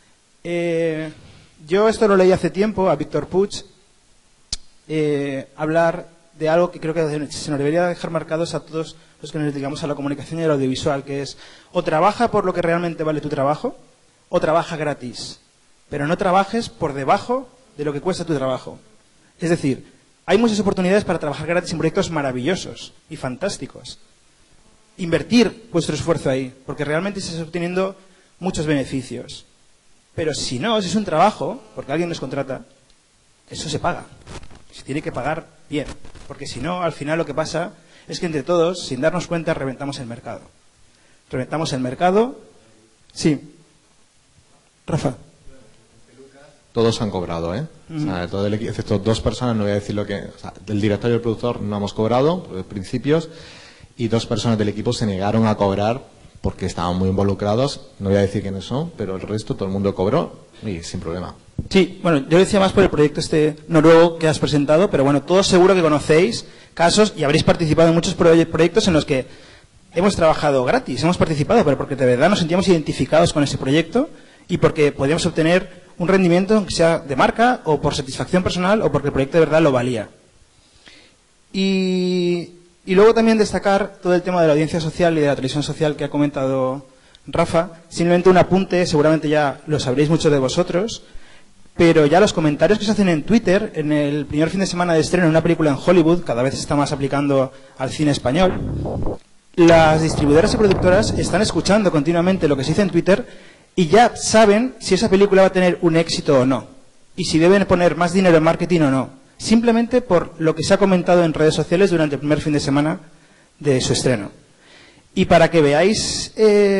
Yo esto lo leí hace tiempo a Víctor Puig, hablar de algo que creo que se nos debería dejar marcados a todos los que nos dedicamos a la comunicación y al audiovisual, que es o trabaja por lo que realmente vale tu trabajo, o trabaja gratis. Pero no trabajes por debajo de lo que cuesta tu trabajo. Es decir, hay muchas oportunidades para trabajar gratis en proyectos maravillosos y fantásticos. Invertir vuestro esfuerzo ahí, porque realmente estás obteniendo muchos beneficios. Pero si no, si es un trabajo, porque alguien nos contrata, eso se paga. Se tiene que pagar bien, porque si no, al final lo que pasa es que entre todos, sin darnos cuenta, reventamos el mercado. Reventamos el mercado. Sí. Rafa. Todos han cobrado, ¿eh? O sea, todo el equipo, excepto 2 personas, no voy a decir lo que... O sea, el director y el productor no hemos cobrado, por principios, y 2 personas del equipo se negaron a cobrar porque estaban muy involucrados. No voy a decir quiénes son, pero el resto, todo el mundo cobró y sin problema. Sí, bueno, yo decía más por el proyecto este noruego que has presentado, pero bueno, todos seguro que conocéis casos y habréis participado en muchos proyectos en los que hemos trabajado gratis, hemos participado, pero porque de verdad nos sentíamos identificados con ese proyecto y porque podíamos obtener un rendimiento, aunque sea de marca o por satisfacción personal o porque el proyecto de verdad lo valía. Y luego también destacar todo el tema de la audiencia social y de la televisión social que ha comentado Rafa. Simplemente un apunte, seguramente ya lo sabréis muchos de vosotros, pero ya los comentarios que se hacen en Twitter, en el primer fin de semana de estreno de una película en Hollywood, cada vez se está más aplicando al cine español, las distribuidoras y productoras están escuchando continuamente lo que se dice en Twitter y ya saben si esa película va a tener un éxito o no, y si deben poner más dinero en marketing o no, simplemente por lo que se ha comentado en redes sociales durante el primer fin de semana de su estreno. Y para que veáis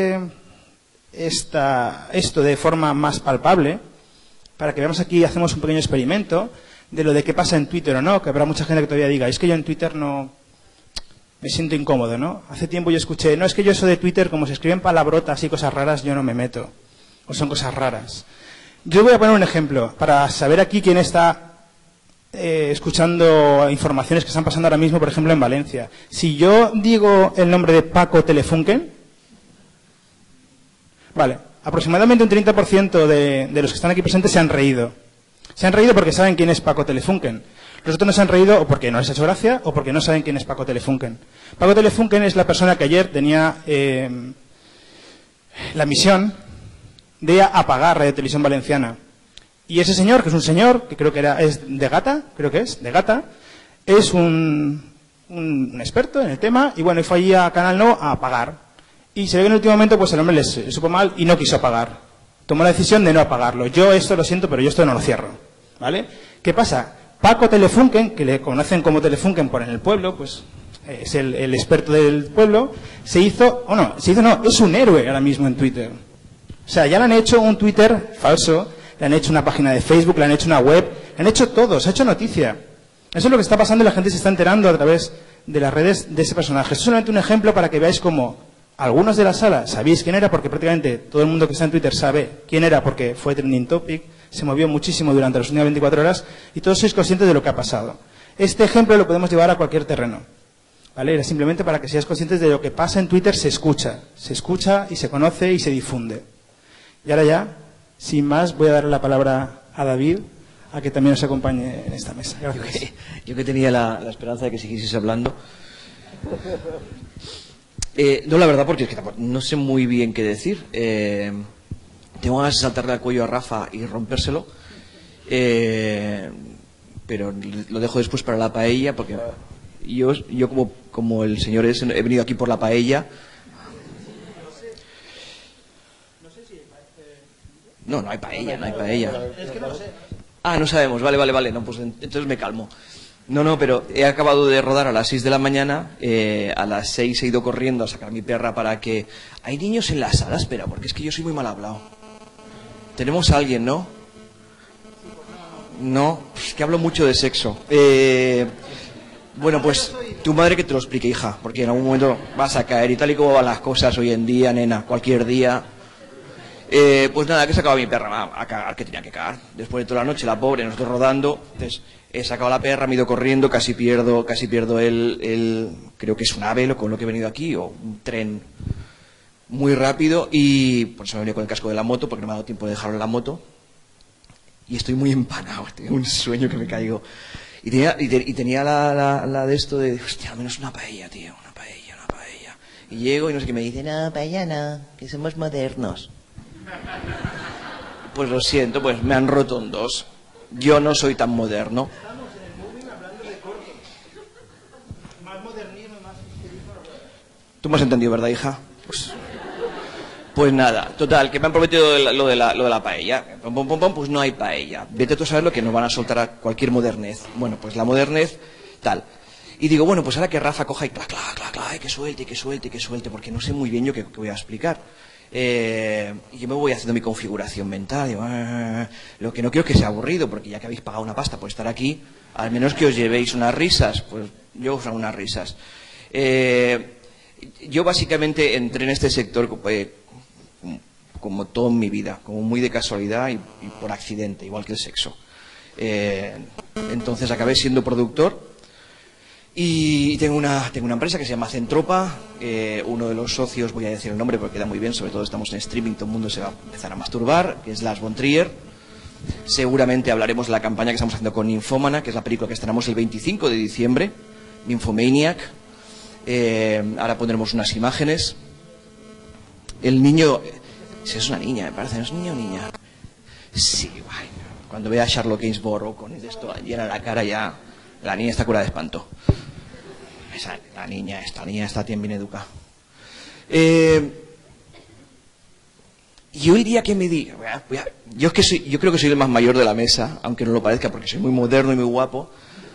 esto de forma más palpable, para que veamos aquí, hacemos un pequeño experimento de lo de qué pasa en Twitter o no, que habrá mucha gente que todavía diga, es que yo en Twitter no me siento incómodo, ¿no? Hace tiempo yo escuché, no, es que yo eso de Twitter, como se escriben palabrotas y cosas raras, yo no me meto, o son cosas raras. Yo voy a poner un ejemplo, para saber aquí quién está escuchando informaciones que están pasando ahora mismo, por ejemplo, en Valencia. Si yo digo el nombre de Paco Telefunken, vale, aproximadamente un 30% de los que están aquí presentes se han reído. Se han reído porque saben quién es Paco Telefunken. Los otros no se han reído o porque no les ha hecho gracia o porque no saben quién es Paco Telefunken. Paco Telefunken es la persona que ayer tenía la misión de apagar Radio Televisión Valenciana. Y ese señor, que es un señor, que creo que es de Gata, es un experto en el tema, y bueno, y fue allí a Canal No a apagar. Y se ve que en el último momento pues el hombre les supo mal y no quiso apagar. Tomó la decisión de no apagarlo. Yo esto lo siento, pero yo esto no lo cierro. ¿Vale? ¿Qué pasa? Paco Telefunken, que le conocen como Telefunken por en el pueblo, pues es el experto del pueblo, es un héroe ahora mismo en Twitter. O sea, ya le han hecho un Twitter falso, le han hecho una página de Facebook, le han hecho una web, le han hecho todo, se ha hecho noticia. Eso es lo que está pasando y la gente se está enterando a través de las redes de ese personaje. Es solamente un ejemplo para que veáis cómo algunos de la sala sabéis quién era, porque prácticamente todo el mundo que está en Twitter sabe quién era porque fue trending topic, se movió muchísimo durante las últimas 24 horas y todos sois conscientes de lo que ha pasado. Este ejemplo lo podemos llevar a cualquier terreno. ¿Vale? Era simplemente para que seáis conscientes de lo que pasa en Twitter, se escucha y se conoce y se difunde. Y ahora ya Sin más, voy a darle la palabra a David, a que también nos acompañe en esta mesa. Gracias. Yo que tenía la esperanza de que siguieses hablando. No, la verdad, porque es que no sé muy bien qué decir. Tengo ganas de saltarle al cuello a Rafa y rompérselo. Pero lo dejo después para la paella, porque yo como el señor ese, he venido aquí por la paella. No hay paella. Es que no lo sé. Ah, no sabemos, vale, no, pues entonces me calmo. No, pero he acabado de rodar a las 6 de la mañana, a las 6 he ido corriendo a sacar a mi perra para que... ¿Hay niños en la sala? Espera, porque es que yo soy muy mal hablado. Tenemos a alguien, ¿no? No, es que hablo mucho de sexo. Bueno, pues tu madre que te lo explique, hija, porque en algún momento vas a caer y tal y como van las cosas hoy en día, nena, cualquier día... pues nada, que he sacado a mi perra a cagar, que tenía que cagar. Después de toda la noche, la pobre, nosotros rodando, entonces he sacado a la perra, me he ido corriendo, casi pierdo creo que es un AVE con lo que he venido aquí, o un tren muy rápido, y por eso me he venido con el casco de la moto, porque no me ha dado tiempo de dejarlo en la moto, y estoy muy empanado, tengo un sueño que me caigo. Y tenía la de esto de, hostia, al menos una paella, tío, una paella. Y llego y no sé qué me dice, no, paella no, que somos modernos. Pues lo siento, pues me han roto en dos. Yo no soy tan moderno. Estamos en el moving hablando de cortos. Más modernismo, más... Tú me has entendido, ¿verdad, hija? Pues nada, total, que me han prometido lo de la paella. Pues no hay paella. Vete tú a saber lo que nos van a soltar a cualquier modernez. Bueno, pues la modernez, tal. Y digo, bueno, pues ahora que Rafa coja y clac, que suelte, porque no sé muy bien yo qué voy a explicar. Y yo me voy haciendo mi configuración mental. Digo, lo que no quiero es que sea aburrido, porque ya que habéis pagado una pasta por estar aquí, al menos que os llevéis unas risas. Pues yo os hago unas risas. Yo básicamente entré en este sector como todo en mi vida, como muy de casualidad y por accidente, igual que el sexo. Entonces acabé siendo productor. Y tengo una empresa que se llama Centropa. Uno de los socios, voy a decir el nombre porque queda muy bien, sobre todo estamos en streaming, todo el mundo se va a empezar a masturbar, que es Lars von Trier. Seguramente hablaremos de la campaña que estamos haciendo con Nymphomana, que es la película que estrenamos el 25 de diciembre, Nymphomaniac. Ahora pondremos unas imágenes. El niño... Si es una niña, me parece, ¿no es niño o niña? Sí, bueno, cuando vea a Charlotte Gainsborough con esto llena la cara ya... La niña está curada de espanto. La niña está bien educada. Yo diría que me diga... Yo creo que soy el más mayor de la mesa, aunque no lo parezca, porque soy muy moderno y muy guapo.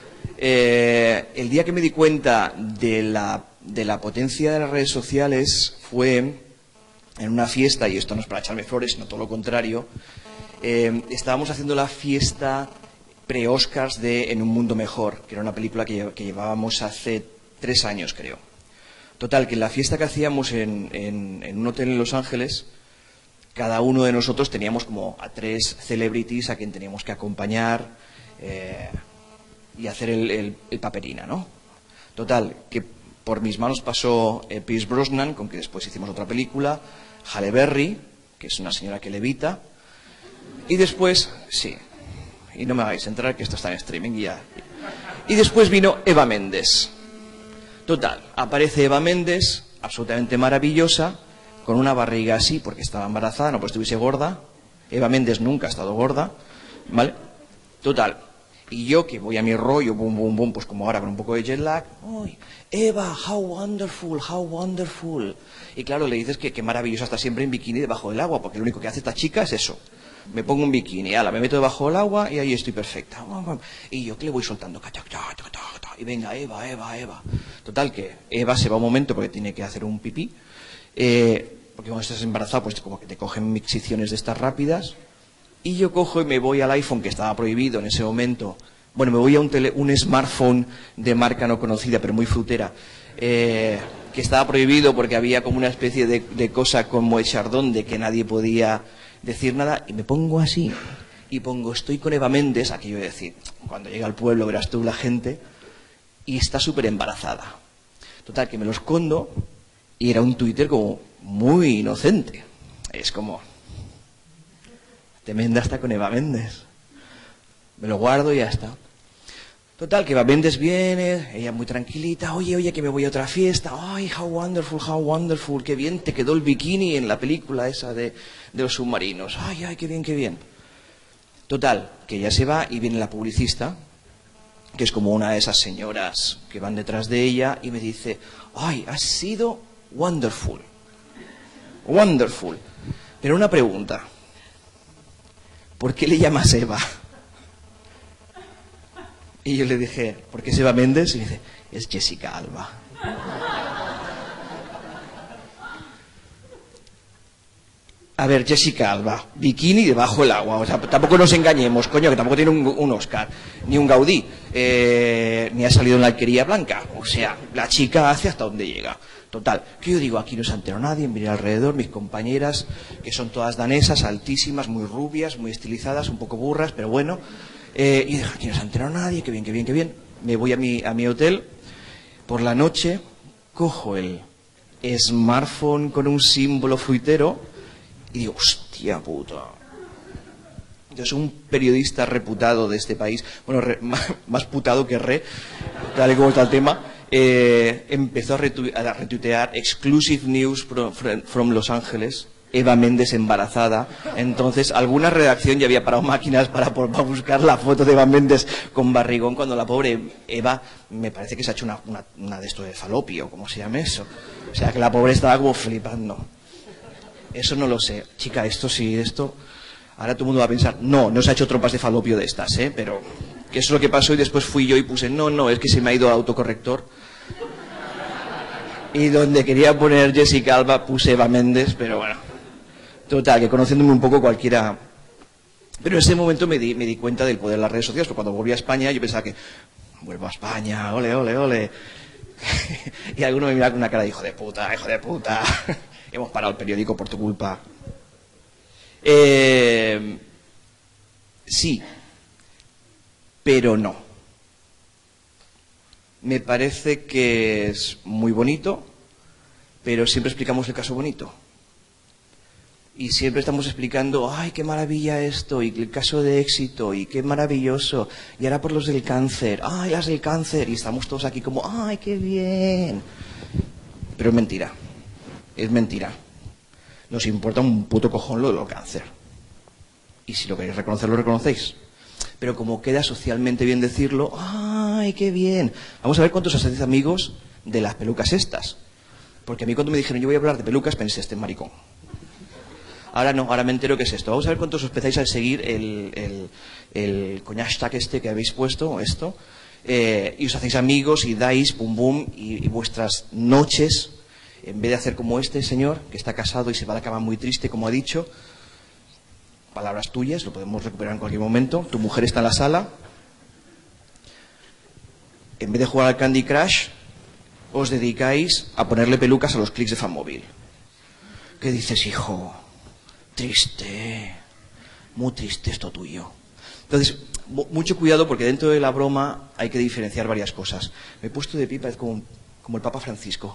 El día que me di cuenta de la potencia de las redes sociales fue en una fiesta, y esto no es para echarme flores, sino todo lo contrario. Estábamos haciendo la fiesta pre-Oscars de En un mundo mejor, que era una película que llevábamos hace 3 años, creo. Total, que en la fiesta que hacíamos en un hotel en Los Ángeles, cada uno de nosotros teníamos como a 3 celebrities a quien teníamos que acompañar y hacer el paperina, ¿no? Total, que por mis manos pasó Pierce Brosnan, con que después hicimos otra película, Halle Berry, que es una señora que levita, y después, sí... Y no me hagáis entrar, que esto está en streaming y ya. Y después vino Eva Méndez. Total, aparece Eva Méndez, absolutamente maravillosa, con una barriga así, porque estaba embarazada, no pues estuviese gorda. Eva Méndez nunca ha estado gorda, ¿vale? Total, y yo que voy a mi rollo, bum, pues como ahora con un poco de jet lag, uy, Eva, how wonderful. Y claro, le dices que maravillosa está siempre en bikini debajo del agua, porque lo único que hace esta chica es eso. Me pongo un bikini, me meto debajo del agua y ahí estoy perfecta. Y yo que le voy soltando, y venga, Eva. Total, que Eva se va un momento porque tiene que hacer un pipí. Porque cuando estás embarazada, pues como que te cogen mixiciones de estas rápidas. Y yo cojo y me voy al iPhone, que estaba prohibido en ese momento. Bueno, me voy a un smartphone de marca no conocida, pero muy frutera. Que estaba prohibido porque había como una especie de cosa como el chardón de que nadie podía decir nada, y me pongo así y pongo estoy con Eva Méndez, aquello de decir, cuando llega al pueblo verás tú la gente, y está súper embarazada. Total, que me lo escondo y era un Twitter como muy inocente. Es como Tremenda hasta con Eva Méndez. Me lo guardo y ya está. Total, que Eva Méndez viene, ella muy tranquilita, oye, que me voy a otra fiesta, ay, how wonderful, qué bien te quedó el bikini en la película esa de los submarinos, ay, qué bien. Total, que ella se va y viene la publicista, que es como una de esas señoras que van detrás de ella, y me dice, ay, has sido wonderful. Pero una pregunta, ¿por qué le llamas Eva? Y yo le dije, ¿por qué es Eva Méndez? Y me dice, es Jessica Alba. A ver, Jessica Alba, bikini debajo del agua. O sea, tampoco nos engañemos, coño, que tampoco tiene un Oscar, ni un Gaudí, ni ha salido en la Alquería Blanca. O sea, la chica hace hasta donde llega. Total, que yo digo, aquí no se ha enterado nadie, miré alrededor, mis compañeras, que son todas danesas, altísimas, muy rubias, muy estilizadas, un poco burras, pero bueno. Y dije, aquí no se ha enterado nadie, qué bien. Me voy a mi hotel, por la noche, cojo el smartphone con un símbolo fruitero y digo, hostia puta. Entonces un periodista reputado de este país, bueno, más putado que tal y como está el tema, empezó a retuitear exclusive news from Los Ángeles, Eva Méndez embarazada. Entonces alguna redacción ya había parado máquinas para buscar la foto de Eva Méndez con barrigón, cuando la pobre Eva, me parece que se ha hecho una de esto de falopio, ¿cómo se llama eso? O sea, que la pobre estaba como flipando. Eso no lo sé. Chica, esto sí, esto... Ahora todo el mundo va a pensar, no se ha hecho tropas de falopio de estas, pero... Que eso es lo que pasó, y después fui yo y puse, no, es que se me ha ido autocorrector. Y donde quería poner Jessica Alba puse Eva Méndez, pero bueno... Total, que conociéndome un poco cualquiera... Pero en ese momento me di cuenta del poder de las redes sociales, porque cuando volví a España yo pensaba que... Vuelvo a España, ole. Y alguno me miraba con una cara de hijo de puta. Hemos parado el periódico por tu culpa. Sí, pero no. Me parece que es muy bonito, pero siempre explicamos el caso bonito. Y siempre estamos explicando, ay, qué maravilla esto, y el caso de éxito, y qué maravilloso, y ahora por los del cáncer, ay, las del cáncer, y estamos todos aquí como, ay, qué bien. Pero es mentira. Nos importa un puto cojón lo del cáncer. Y si lo queréis reconocer, lo reconocéis. Pero como queda socialmente bien decirlo, ay, qué bien. Vamos a ver cuántos hacéis amigos de las pelucas estas. Porque a mí cuando me dijeron, yo voy a hablar de pelucas, pensé, este maricón. Ahora no, ahora me entero que es esto. Vamos a ver cuántos os empezáis a seguir el hashtag este que habéis puesto, esto, y os hacéis amigos y dais, pum pum, y vuestras noches, en vez de hacer como este señor, que está casado y se va a la cama muy triste, como ha dicho, palabras tuyas, lo podemos recuperar en cualquier momento, tu mujer está en la sala, en vez de jugar al Candy Crush, os dedicáis a ponerle pelucas a los clics de Fanmóvil. ¿Qué dices, hijo? Triste, muy triste esto tuyo. Entonces, mucho cuidado, porque dentro de la broma hay que diferenciar varias cosas. Me he puesto de pie, parece como el Papa Francisco.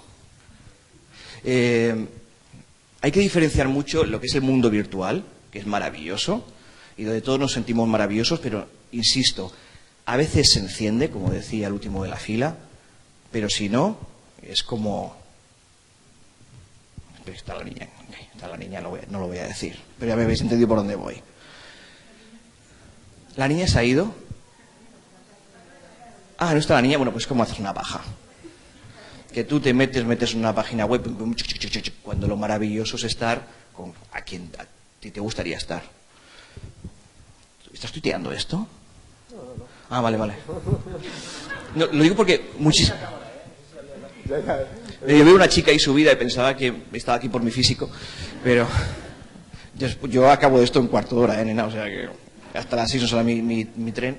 Hay que diferenciar mucho lo que es el mundo virtual, que es maravilloso, y donde todos nos sentimos maravillosos, pero, insisto, a veces se enciende, como decía el último de la fila, pero si no, es como... Está la niña, no lo voy a decir, pero ya me habéis entendido por dónde voy. ¿La niña se ha ido? Ah, no está la niña, bueno, pues ¿cómo haces una paja? Que tú te metes en una página web, cuando lo maravilloso es estar con a quien a ti te gustaría estar. ¿Estás tuiteando esto? Ah, vale. No, lo digo porque muchísimo... Yo veo una chica ahí subida y pensaba que estaba aquí por mi físico, pero yo acabo de esto en cuarto de hora, nena, o sea que hasta las 6 no sale mi tren.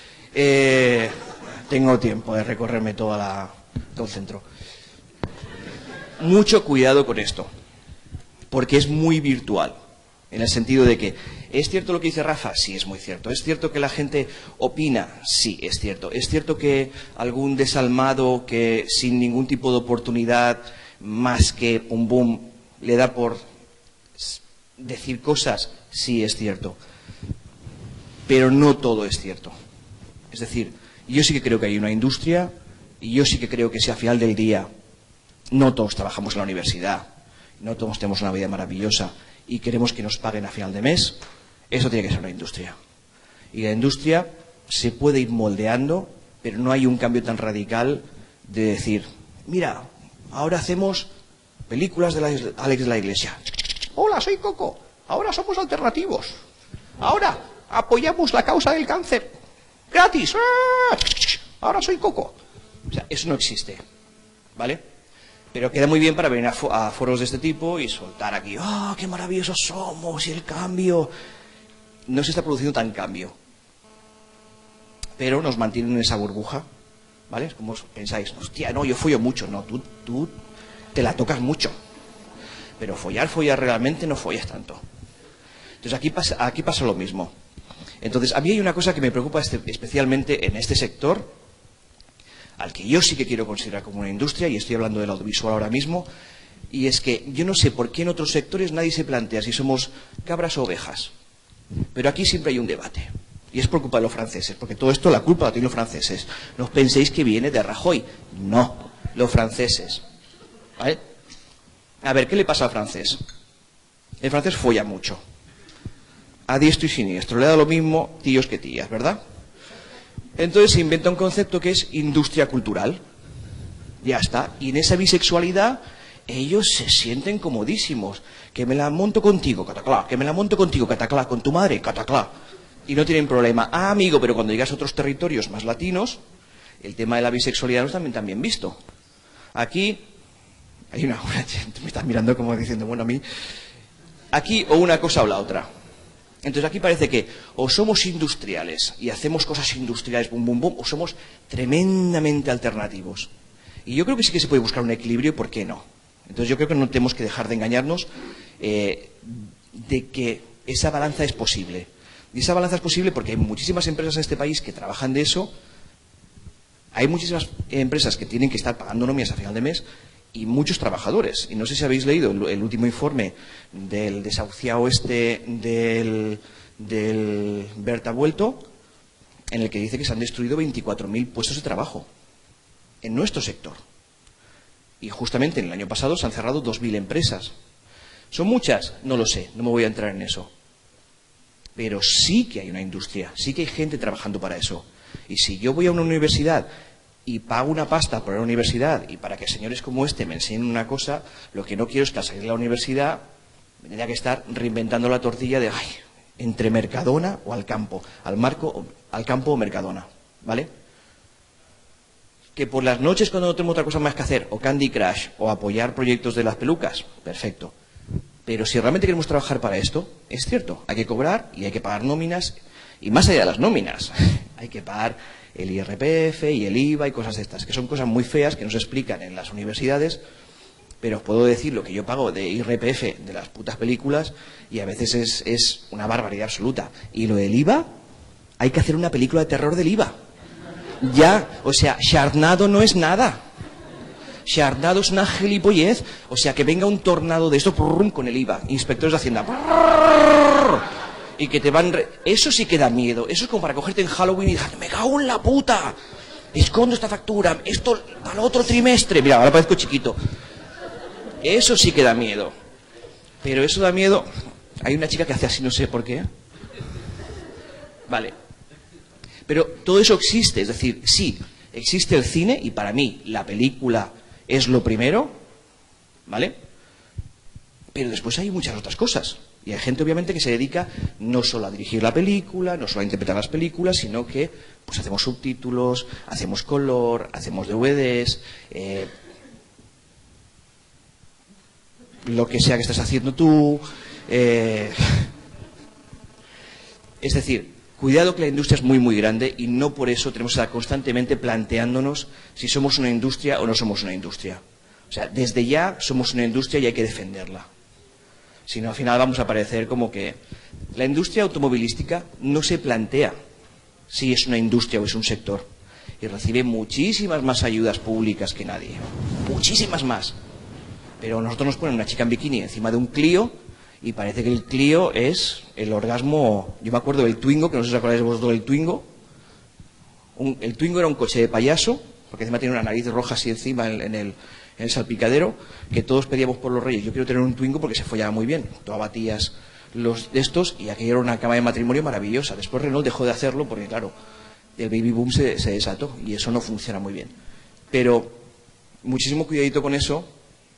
Tengo tiempo de recorrerme todo el centro. Mucho cuidado con esto, porque es muy virtual, en el sentido de que, ¿es cierto lo que dice Rafa? Sí, es muy cierto. ¿Es cierto que la gente opina? Sí, es cierto. ¿Es cierto que algún desalmado que sin ningún tipo de oportunidad más que un boom le da por decir cosas? Sí, es cierto. Pero no todo es cierto. Es decir, yo sí que creo que hay una industria y yo sí que creo que si al final del día no todos trabajamos en la universidad, no todos tenemos una vida maravillosa y queremos que nos paguen a final de mes, eso tiene que ser una industria. Y la industria se puede ir moldeando, pero no hay un cambio tan radical de decir, mira, ahora hacemos películas de Alex de la Iglesia. Hola, soy Coco. Ahora somos alternativos. Ahora apoyamos la causa del cáncer. ¡Gratis! ¡Ah! Ahora soy Coco. O sea, eso no existe. ¿Vale? Pero queda muy bien para venir a foros de este tipo y soltar aquí, ¡ah, qué maravillosos somos! Y el cambio. No se está produciendo tan cambio. Pero nos mantienen en esa burbuja. ¿Vale? Es como pensáis, hostia, no, yo follo mucho. No, tú te la tocas mucho. Pero follar realmente no follas tanto. Entonces aquí pasa lo mismo. Entonces, a mí hay una cosa que me preocupa especialmente en este sector, al que yo sí que quiero considerar como una industria, y estoy hablando del audiovisual ahora mismo, y es que yo no sé por qué en otros sectores nadie se plantea si somos cabras o ovejas. Pero aquí siempre hay un debate. Y es por culpa de los franceses, porque todo esto la culpa la tienen los franceses. No os penséis que viene de Rajoy. No, los franceses. ¿Vale? A ver, ¿qué le pasa al francés? El francés folla mucho. A diestro y siniestro. Le da lo mismo tíos que tías, ¿verdad? Entonces se inventa un concepto que es industria cultural. Ya está. Y en esa bisexualidad ellos se sienten comodísimos. Que me la monto contigo, cataclá. Que me la monto contigo, cataclá. Con tu madre, cataclá. Y no tienen problema. Ah, amigo, pero cuando llegas a otros territorios más latinos, el tema de la bisexualidad no está también visto. Aquí hay una gente me está mirando como diciendo, bueno, a mí, aquí o una cosa o la otra. Entonces aquí parece que o somos industriales y hacemos cosas industriales, bum, bum, bum, o somos tremendamente alternativos. Y yo creo que sí que se puede buscar un equilibrio, ¿por qué no? Entonces yo creo que no tenemos que dejar de engañarnos de que esa balanza es posible. Y esa balanza es posible porque hay muchísimas empresas en este país que trabajan de eso, hay muchísimas empresas que tienen que estar pagando nóminas a final de mes y muchos trabajadores. Y no sé si habéis leído el último informe del desahuciado del Berta Vuelto, en el que dice que se han destruido 24.000 puestos de trabajo en nuestro sector. Y justamente en el año pasado se han cerrado 2.000 empresas. ¿Son muchas? No lo sé, no me voy a entrar en eso. Pero sí que hay una industria, sí que hay gente trabajando para eso. Y si yo voy a una universidad y pago una pasta por la universidad y para que señores como este me enseñen una cosa, lo que no quiero es que al salir de la universidad me tenga que estar reinventando la tortilla de, entre Mercadona o al campo, al campo o Mercadona, ¿vale? Que por las noches cuando no tengo otra cosa más que hacer, o Candy Crush, o apoyar proyectos de las pelucas, perfecto. Pero si realmente queremos trabajar para esto, es cierto, hay que cobrar y hay que pagar nóminas, y más allá de las nóminas, hay que pagar el IRPF y el IVA y cosas de estas, que son cosas muy feas que no se explican en las universidades, pero os puedo decir lo que yo pago de IRPF de las putas películas y a veces es una barbaridad absoluta. Y lo del IVA, hay que hacer una película de terror del IVA. Ya, o sea, Sharknado no es nada. Sharknado es una gilipollez. O sea, que venga un tornado de esto con el IVA, inspectores de Hacienda, y que te van... Eso sí que da miedo. Eso es como para cogerte en Halloween y decir, me cago en la puta, escondo esta factura, esto al otro trimestre. Mira, ahora parezco chiquito. Eso sí que da miedo. Pero eso da miedo. Hay una chica que hace así, no sé por qué. Vale. Pero todo eso existe, es decir, sí, existe el cine y para mí la película es lo primero, ¿vale? Pero después hay muchas otras cosas. Y hay gente obviamente que se dedica no solo a dirigir la película, no solo a interpretar las películas, sino que pues hacemos subtítulos, hacemos color, hacemos DVDs, lo que sea que estés haciendo tú. Es decir, cuidado que la industria es muy, muy grande y no por eso tenemos que estar constantemente planteándonos si somos una industria o no somos una industria. O sea, desde ya somos una industria y hay que defenderla. Si no, al final vamos a parecer como que la industria automovilística no se plantea si es una industria o es un sector. Y recibe muchísimas más ayudas públicas que nadie. Muchísimas más. Pero nosotros nos ponen una chica en bikini encima de un Clio Y parece que el Clio es el orgasmo... Yo me acuerdo del Twingo, que no sé si os acordáis vosotros del Twingo. El Twingo era un coche de payaso, porque encima tiene una nariz roja así encima en el salpicadero, que todos pedíamos por los Reyes. Yo quiero tener un Twingo porque se follaba muy bien. Tú abatías los de estos y aquello era una cama de matrimonio maravillosa. Después Renault dejó de hacerlo porque, claro, el baby boom se desató y eso no funciona muy bien. Pero muchísimo cuidadito con eso,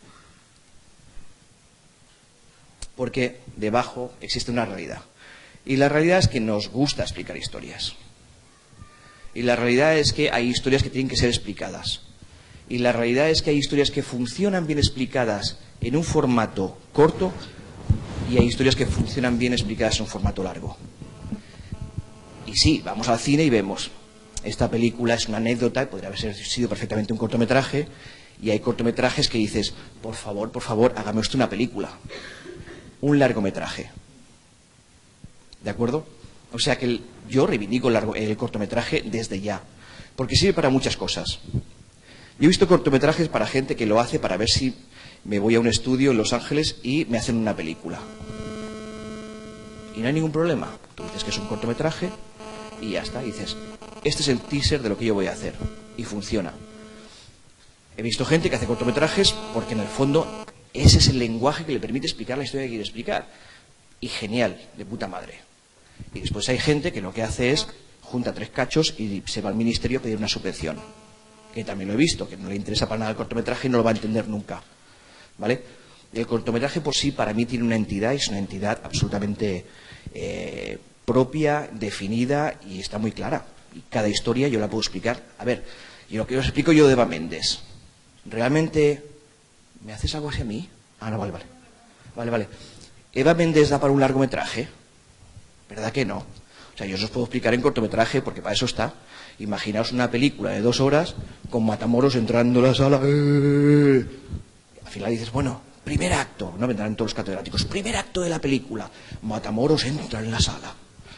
porque debajo existe una realidad. Y la realidad es que nos gusta explicar historias. Y la realidad es que hay historias que tienen que ser explicadas. Y la realidad es que hay historias que funcionan bien explicadas en un formato corto y hay historias que funcionan bien explicadas en un formato largo. Y sí, vamos al cine y vemos, esta película es una anécdota, podría haber sido perfectamente un cortometraje, y hay cortometrajes que dices, por favor, hágame usted una película. Un largometraje. ¿De acuerdo? O sea que yo reivindico el cortometraje desde ya, porque sirve para muchas cosas. Yo he visto cortometrajes para gente que lo hace para ver si me voy a un estudio en Los Ángeles y me hacen una película. Y no hay ningún problema. Tú dices que es un cortometraje y ya está. Y dices, este es el teaser de lo que yo voy a hacer. Y funciona. He visto gente que hace cortometrajes porque en el fondo ese es el lenguaje que le permite explicar la historia que quiere explicar. Y genial, de puta madre. Y después hay gente que lo que hace es junta 3 cachos y se va al ministerio a pedir una subvención. Que también lo he visto, que no le interesa para nada el cortometraje y no lo va a entender nunca. ¿Vale? El cortometraje por sí para mí tiene una entidad, es una entidad absolutamente propia, definida y está muy clara. Y cada historia yo la puedo explicar. A ver, y lo que os explico yo de Eva Méndez. ¿Realmente me haces algo así a mí? Ah, no, vale. ¿Eva Méndez da para un largometraje? ¿Verdad que no? O sea, yo os puedo explicar en cortometraje porque para eso está. Imaginaos una película de 2 horas con Matamoros entrando a la sala. Al final dices, bueno, primer acto, no vendrán todos los catedráticos, primer acto de la película, Matamoros entra en la sala.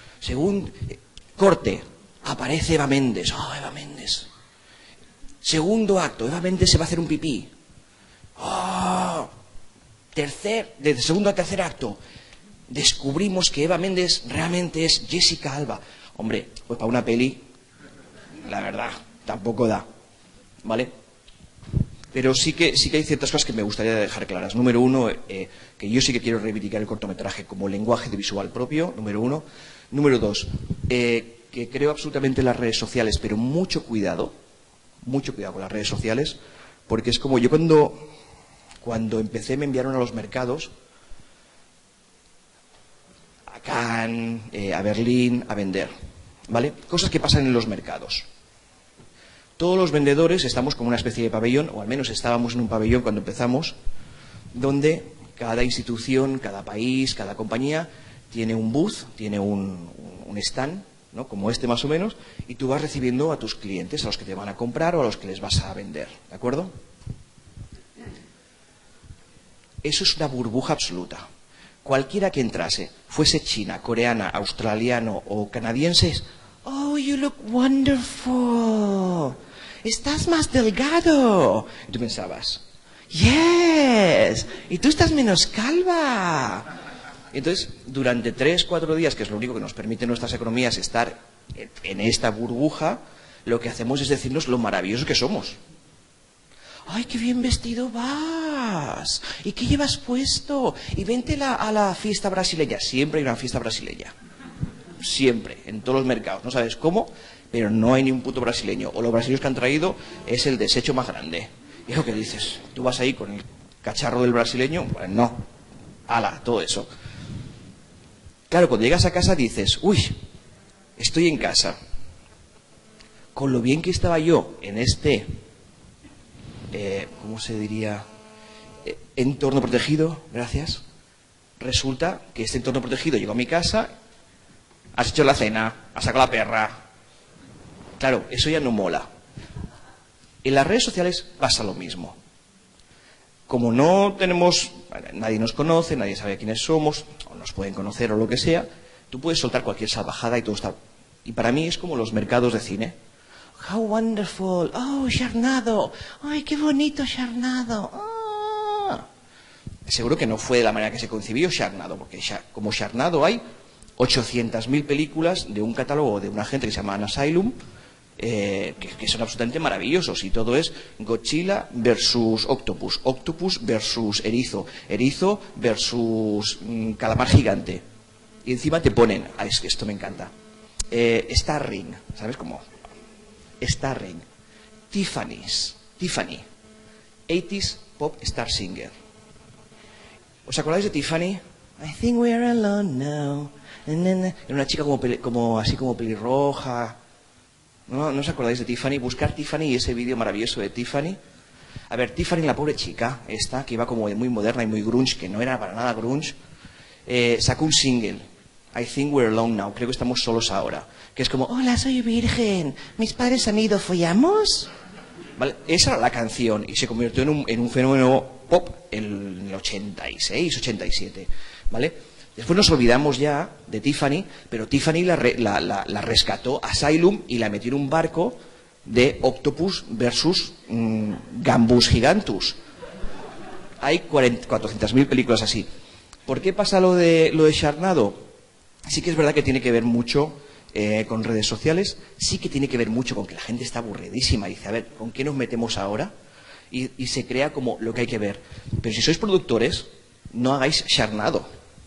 Corte, aparece Eva Méndez. Oh, Eva Méndez. Segundo acto, Eva Méndez se va a hacer un pipí. Oh, de segundo a tercer acto, descubrimos que Eva Méndez realmente es Jessica Alba. Hombre, pues para una peli, la verdad, tampoco da, ¿vale? Pero sí que hay ciertas cosas que me gustaría dejar claras. Número 1, que yo sí que quiero reivindicar el cortometraje como lenguaje de visual propio, número 1. Número 2, que creo absolutamente en las redes sociales, pero mucho cuidado con las redes sociales, porque es como yo cuando empecé me enviaron a los mercados, a Cannes, a Berlín, a vender, ¿vale? Cosas que pasan en los mercados. Todos los vendedores estamos como una especie de pabellón, o al menos estábamos en un pabellón cuando empezamos, donde cada institución, cada país, cada compañía tiene un booth, tiene un stand, ¿no? Como este más o menos, y tú vas recibiendo a tus clientes, a los que te van a comprar o a los que les vas a vender, ¿de acuerdo? Eso es una burbuja absoluta. Cualquiera que entrase, fuese china, coreana, australiano o canadiense, oh, you look wonderful. Estás más delgado. Y tú pensabas, yes. Y tú estás menos calva. Entonces, durante 3, 4 días, que es lo único que nos permite nuestras economías estar en esta burbuja, lo que hacemos es decirnos lo maravillosos que somos. ¡Ay, qué bien vestido vas! ¿Y qué llevas puesto? Y vente a la fiesta brasileña. Siempre hay una fiesta brasileña. Siempre, en todos los mercados. No sabes cómo, pero no hay ni un puto brasileño. O los brasileños que han traído es el desecho más grande. Y es lo que dices. Tú vas ahí con el cacharro del brasileño. Pues no. Ala, todo eso. Claro, cuando llegas a casa dices, uy, estoy en casa. Con lo bien que estaba yo en este... ¿cómo se diría? Entorno protegido, gracias. Resulta que este entorno protegido llegó a mi casa, has hecho la cena, has sacado la perra. Claro, eso ya no mola. En las redes sociales pasa lo mismo. Como no tenemos, nadie nos conoce, nadie sabe quiénes somos, o nos pueden conocer o lo que sea, tú puedes soltar cualquier salvajada y todo está... Y para mí es como los mercados de cine. How wonderful. Oh, Sharnado. Ay, qué bonito Sharnado. Ah. seguro que no fue de la manera que se concibió Sharknado, porque como Sharknado hay 800.000 películas de un catálogo de una gente que se llama Asylum, que son absolutamente maravillosos, y todo es Godzilla versus Octopus, Octopus versus Erizo, Erizo versus Calamar Gigante, y encima te ponen, es que esto me encanta, Star Ring, ¿sabes cómo? Star Ring, Tiffany, 80s Pop Star Singer. ¿Os acordáis de Tiffany? I think we're alone now. Era una chica así como pelirroja. ¿No os acordáis de Tiffany? Buscar Tiffany y ese vídeo maravilloso de Tiffany. A ver, Tiffany, la pobre chica, esta, que iba como muy moderna y muy grunge, que no era para nada grunge, sacó un single, I think we're alone now, creo que estamos solos ahora, que es como, hola, soy virgen, mis padres han ido, ¿follamos? ¿Vale? Esa era la canción y se convirtió en un fenómeno pop en el 86, 87, ¿vale? Después nos olvidamos ya de Tiffany, pero Tiffany la rescató Asylum y la metió en un barco de Octopus versus Gambus Gigantus. Hay 400.000 películas así. ¿Por qué pasa lo de Sharknado? Sí que es verdad que tiene que ver mucho con redes sociales, sí que tiene que ver mucho con que la gente está aburridísima y dice, a ver, ¿con qué nos metemos ahora? Y se crea como lo que hay que ver. Pero si sois productores, no hagáis Sharknado.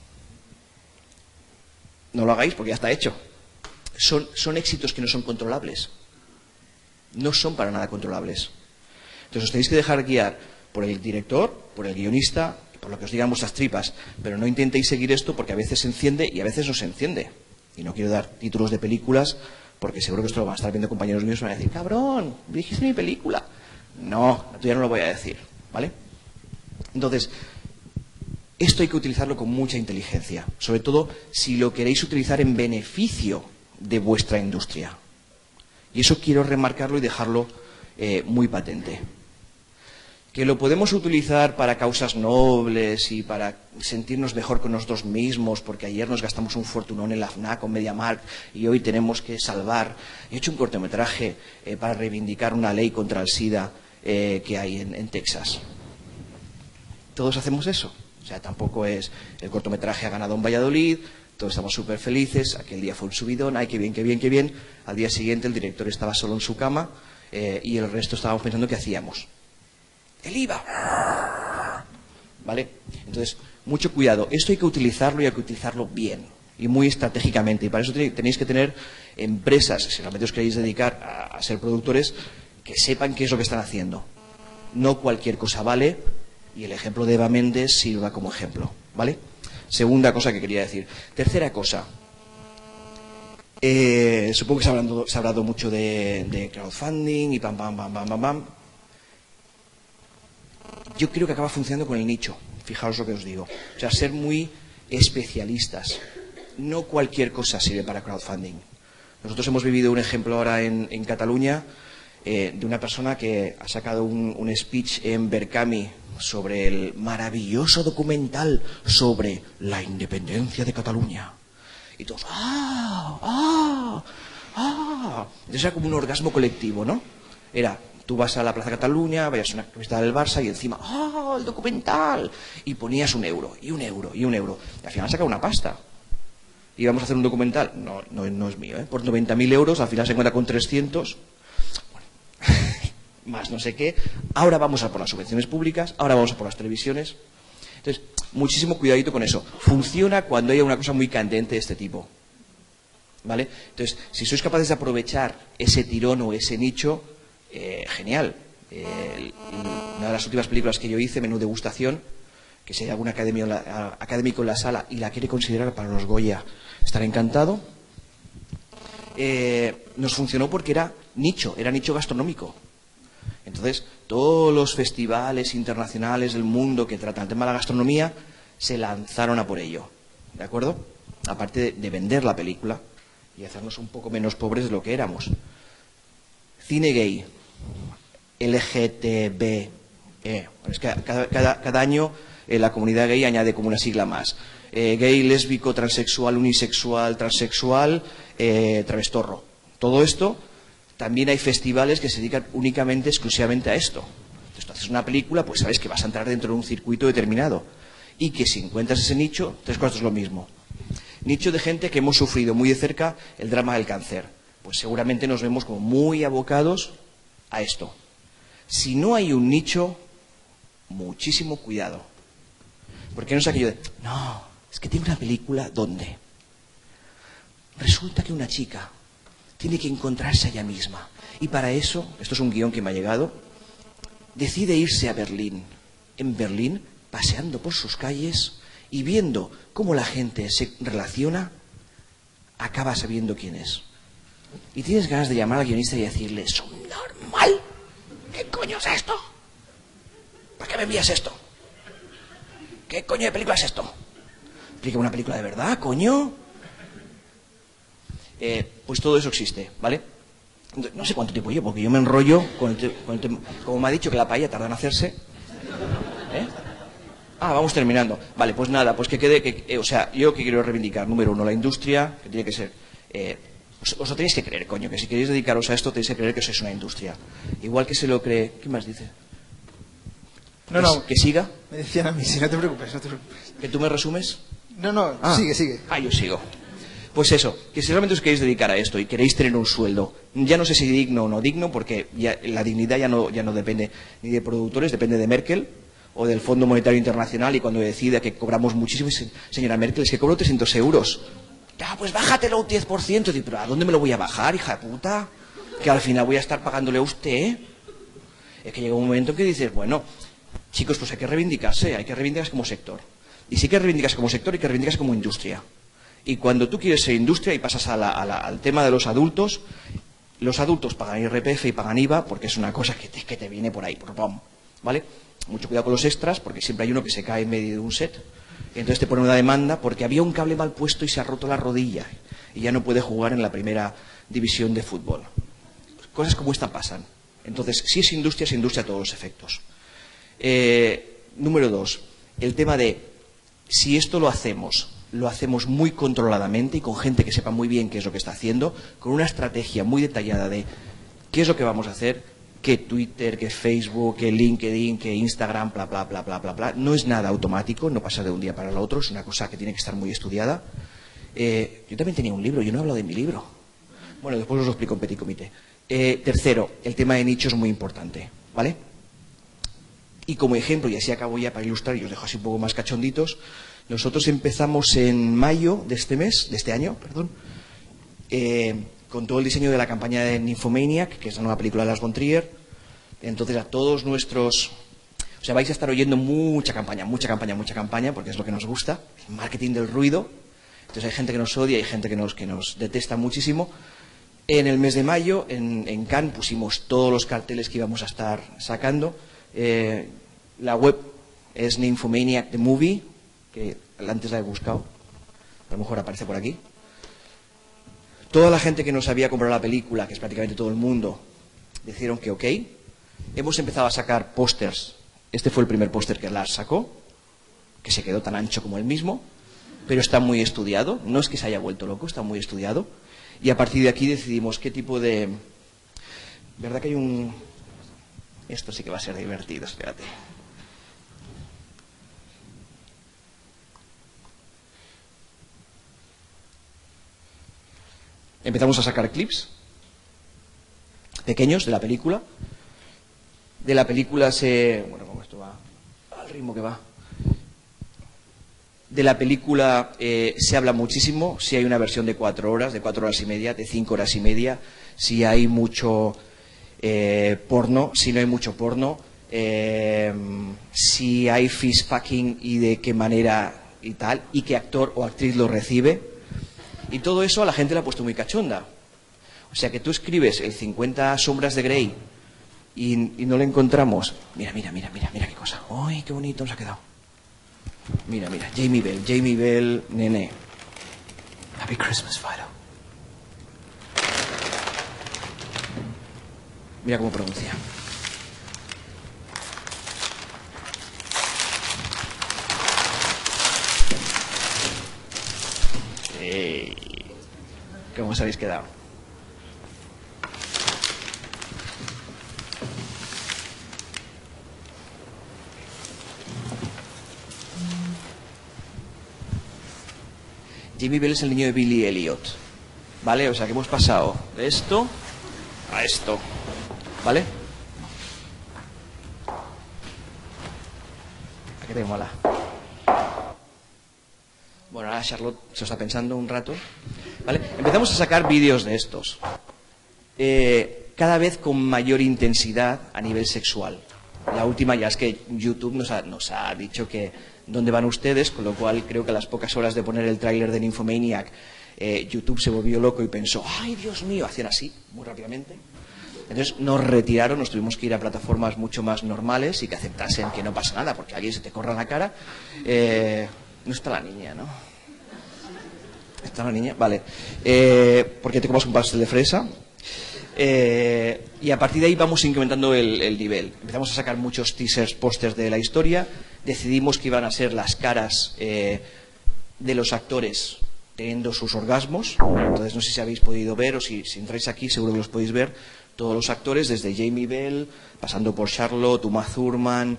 No lo hagáis porque ya está hecho. Son éxitos que no son controlables. No son para nada controlables. Entonces os tenéis que dejar guiar por el director, por el guionista, por lo que os digan vuestras tripas. Pero no intentéis seguir esto porque a veces se enciende y a veces no se enciende. Y no quiero dar títulos de películas porque seguro que esto lo van a estar viendo compañeros míos y van a decir, cabrón, dijiste mi película. No, la tuya no lo voy a decir, ¿vale? Entonces, esto hay que utilizarlo con mucha inteligencia, sobre todo si lo queréis utilizar en beneficio de vuestra industria. Y eso quiero remarcarlo y dejarlo muy patente. Que lo podemos utilizar para causas nobles y para sentirnos mejor con nosotros mismos, porque ayer nos gastamos un fortunón en la FNAC o MediaMarkt y hoy tenemos que salvar. He hecho un cortometraje para reivindicar una ley contra el SIDA que hay en Texas. Todos hacemos eso. O sea, tampoco es el cortometraje ha ganado en Valladolid, todos estamos súper felices, aquel día fue un subidón, ay, qué bien, qué bien, qué bien. Al día siguiente el director estaba solo en su cama y el resto estábamos pensando qué hacíamos. El IVA. ¿Vale? Entonces, mucho cuidado. Esto hay que utilizarlo y hay que utilizarlo bien y muy estratégicamente. Y para eso tenéis que tener empresas, si realmente os queréis dedicar a ser productores, que sepan qué es lo que están haciendo. No cualquier cosa vale. Y el ejemplo de Eva Méndez sirva como ejemplo, ¿vale? Segunda cosa que quería decir. Tercera cosa. Supongo que se ha hablado mucho de crowdfunding y pam, pam, pam, pam, pam, pam. Yo creo que acaba funcionando con el nicho. Fijaos lo que os digo. O sea, ser muy especialistas. No cualquier cosa sirve para crowdfunding. Nosotros hemos vivido un ejemplo ahora en Cataluña de una persona que ha sacado un speech en Berkami sobre el maravilloso documental sobre la independencia de Cataluña. Y todos, ¡ah! ¡ah! ¡ah! Entonces era como un orgasmo colectivo, ¿no? Era, tú vas a la Plaza Cataluña, vayas a una camiseta del Barça y encima, ¡ah! ¡el documental! Y ponías un euro, y un euro, y un euro. Y al final saca una pasta. Y vamos a hacer un documental, no es mío, por 90.000 euros, al final se encuentra con 300. Más no sé qué, ahora vamos a por las subvenciones públicas, ahora vamos a por las televisiones. Entonces, muchísimo cuidadito con eso. Funciona cuando haya una cosa muy candente de este tipo. ¿Vale? Entonces, si sois capaces de aprovechar ese tirón o ese nicho, genial. Una de las últimas películas que yo hice, Menú Degustación, que si hay algún académico en la sala y la quiere considerar para los Goya, estará encantado. Nos funcionó porque era nicho gastronómico. Entonces, todos los festivales internacionales del mundo que tratan el tema de la gastronomía se lanzaron a por ello. ¿De acuerdo? Aparte de vender la película y hacernos un poco menos pobres de lo que éramos. Cine gay, LGTB. Es que cada año la comunidad gay añade como una sigla más. Gay, lésbico, transexual, unisexual, transexual, travestorro. Todo esto, también hay festivales que se dedican únicamente, exclusivamente a esto. Entonces tú haces una película, pues sabes que vas a entrar dentro de un circuito determinado. Y que si encuentras ese nicho, 3/4 es lo mismo. Nicho de gente que hemos sufrido muy de cerca el drama del cáncer. Pues seguramente nos vemos como muy abocados a esto. Si no hay un nicho, muchísimo cuidado. Porque no es aquello de, no, es que tiene una película, ¿dónde? Resulta que una chica tiene que encontrarse a ella misma. Y para eso, esto es un guión que me ha llegado, decide irse a Berlín. En Berlín, paseando por sus calles y viendo cómo la gente se relaciona, acaba sabiendo quién es. Y tienes ganas de llamar al guionista y decirle, ¡es un normal! ¿Qué coño es esto? ¿Para qué me envías esto? ¿Qué coño de película es esto? ¿Explica una película de verdad, coño? Pues todo eso existe, ¿vale? No sé cuánto tiempo llevo, porque yo me enrollo con el tema. Como me ha dicho que la paella tarda en hacerse. Vamos terminando. Vale, pues nada, pues que quede que... o sea, yo que quiero reivindicar, número 1, la industria, que tiene que ser... os lo tenéis que creer, coño, que si queréis dedicaros a esto tenéis que creer que sois una industria. Igual que se lo cree... ¿Qué más dice? No. ¿Que siga? Me decían a mí, sí, no te preocupes, no te preocupes. ¿Que tú me resumes? No, sigue. Yo sigo. Pues eso, que si realmente os queréis dedicar a esto y queréis tener un sueldo, ya no sé si digno o no digno, porque ya, la dignidad ya no depende ni de productores, depende de Merkel o del Fondo Monetario Internacional, y cuando decida que cobramos muchísimo, señora Merkel, es que cobro 300 euros. Ya, pues bájatelo un 10%. Digo, pero ¿a dónde me lo voy a bajar, hija de puta? Que al final voy a estar pagándole a usted. Es que llega un momento en que dices, bueno, chicos, pues hay que reivindicarse como sector. Y sí que reivindicarse como sector y que reivindicarse como industria. Y cuando tú quieres ser industria y pasas al tema de los adultos pagan IRPF y pagan IVA porque es una cosa que te viene por ahí, ¿vale? Mucho cuidado con los extras porque siempre hay uno que se cae en medio de un set. Y entonces te ponen una demanda porque había un cable mal puesto y se ha roto la rodilla y ya no puede jugar en la primera división de fútbol. Cosas como esta pasan. Entonces, si es industria a todos los efectos. Número 2, el tema de si esto lo hacemos muy controladamente y con gente que sepa muy bien qué es lo que está haciendo, con una estrategia muy detallada de qué es lo que vamos a hacer, que Twitter, que Facebook, que LinkedIn, que Instagram, bla, bla, bla, bla, bla, bla. No es nada automático, no pasa de un día para el otro, es una cosa que tiene que estar muy estudiada. Yo también tenía un libro, yo no he hablado de mi libro. Bueno, después os lo explico en petit comité. Tercero, el tema de nicho es muy importante, ¿vale? Y como ejemplo, y así acabo ya para ilustrar y os dejo así un poco más cachonditos, nosotros empezamos en mayo de este año, con todo el diseño de la campaña de Nymphomaniac, que es la nueva película de Lars von Trier. Entonces a todos nuestros... O sea, vais a estar oyendo mucha campaña, porque es lo que nos gusta, marketing del ruido. Entonces hay gente que nos odia y hay gente que nos detesta muchísimo. En el mes de mayo, en Cannes, pusimos todos los carteles que íbamos a estar sacando. La web es Nymphomaniac The Movie, que antes la he buscado, a lo mejor aparece por aquí. Toda la gente que nos había comprado la película, que es prácticamente todo el mundo, dijeron que ok. Hemos empezado a sacar pósters. Este fue el primer póster que Lars sacó, que se quedó tan ancho como el mismo, pero está muy estudiado. No es que se haya vuelto loco, está muy estudiado. Y a partir de aquí decidimos qué tipo de... ¿Verdad que hay un...? Esto sí que va a ser divertido, espérate. Empezamos a sacar clips pequeños de la película. De la película bueno, como esto va al ritmo que va. De la película se habla muchísimo, si hay una versión de 4 horas, de 4 horas y media, de 5 horas y media, si hay mucho porno, si no hay mucho porno, si hay fist fucking y de qué manera y tal, y qué actor o actriz lo recibe. Y todo eso a la gente le ha puesto muy cachonda. O sea que tú escribes el 50 sombras de Grey y no le encontramos. Mira qué cosa. ¡Ay, qué bonito nos ha quedado! Mira, Jamie Bell, nene. Happy Christmas, Fido. Mira cómo pronuncia. ¿Cómo os habéis quedado? Jamie Bell es el niño de Billy Elliot, ¿vale? O sea que hemos pasado de esto a esto, ¿vale? ¿A qué te mola? Bueno, ahora Charlotte se lo está pensando un rato, ¿vale? Empezamos a sacar vídeos de estos, cada vez con mayor intensidad a nivel sexual. La última ya es que YouTube nos ha dicho que dónde van ustedes, con lo cual creo que a las pocas horas de poner el tráiler de Nymphomaniac, YouTube se volvió loco y pensó, ¡ay, Dios mío! Hacían así, muy rápidamente. Entonces nos retiraron, nos tuvimos que ir a plataformas mucho más normales y que aceptasen que no pasa nada, porque alguien se te corra la cara. No está la niña, ¿no? ¿Está la niña? Vale. Porque te comas un pastel de fresa. Y a partir de ahí vamos incrementando el nivel. Empezamos a sacar muchos teasers, pósters de la historia. Decidimos que iban a ser las caras de los actores teniendo sus orgasmos. Entonces no sé si habéis podido ver, o si entráis aquí seguro que los podéis ver, todos los actores, desde Jamie Bell, pasando por Charlotte, Uma Thurman,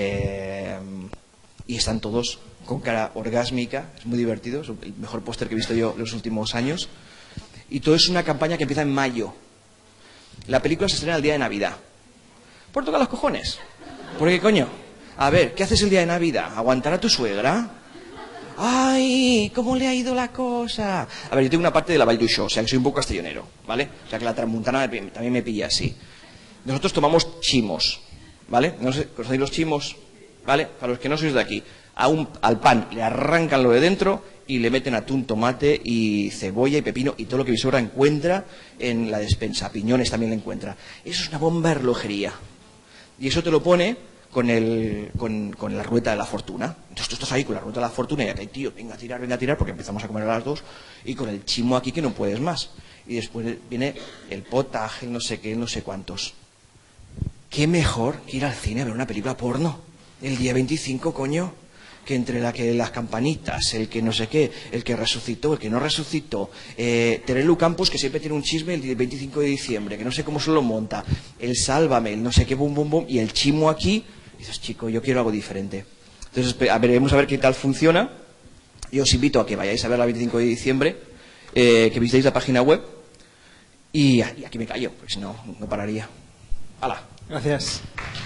y están todos con cara orgásmica. Es muy divertido, es el mejor póster que he visto yo en los últimos años. Y todo es una campaña que empieza en mayo. La película se estrena el día de Navidad. ¿Por tocar los cojones? ¿Por qué coño? A ver, ¿qué haces el día de Navidad? ¿Aguantar a tu suegra? ¡Ay! ¿Cómo le ha ido la cosa? A ver, yo tengo una parte de la Vall d'Uixó, o sea que soy un poco castellonero, ¿vale? O sea que la tramuntana también me pilla así. Nosotros tomamos chimos, ¿vale? No sé, ¿conocéis los chimos? ¿Vale? Para los que no sois de aquí. Al pan le arrancan lo de dentro y le meten atún, tomate y cebolla y pepino y todo lo que Visora encuentra en la despensa. Piñones también le encuentra. Eso es una bomba de relojería. Y eso te lo pone con la ruleta de la fortuna. Entonces tú estás ahí con la ruleta de la fortuna y aquí, tío, venga a tirar, porque empezamos a comer a las 2, y con el chimo aquí que no puedes más. Y después viene el potaje, no sé qué, no sé cuántos. ¿Qué mejor que ir al cine a ver una película porno? El día 25, coño. Que entre las campanitas, el que no sé qué, el que resucitó, el que no resucitó, Terelu Campos, que siempre tiene un chisme el 25 de diciembre, que no sé cómo se lo monta, el Sálvame, el no sé qué, bum, bum, bum, y el chimo aquí, y dices, chico, yo quiero algo diferente. Entonces, veremos a ver qué tal funciona. Yo os invito a que vayáis a ver el 25 de diciembre, que visitéis la página web, y aquí me callo, porque si no, no pararía. ¡Hala! Gracias.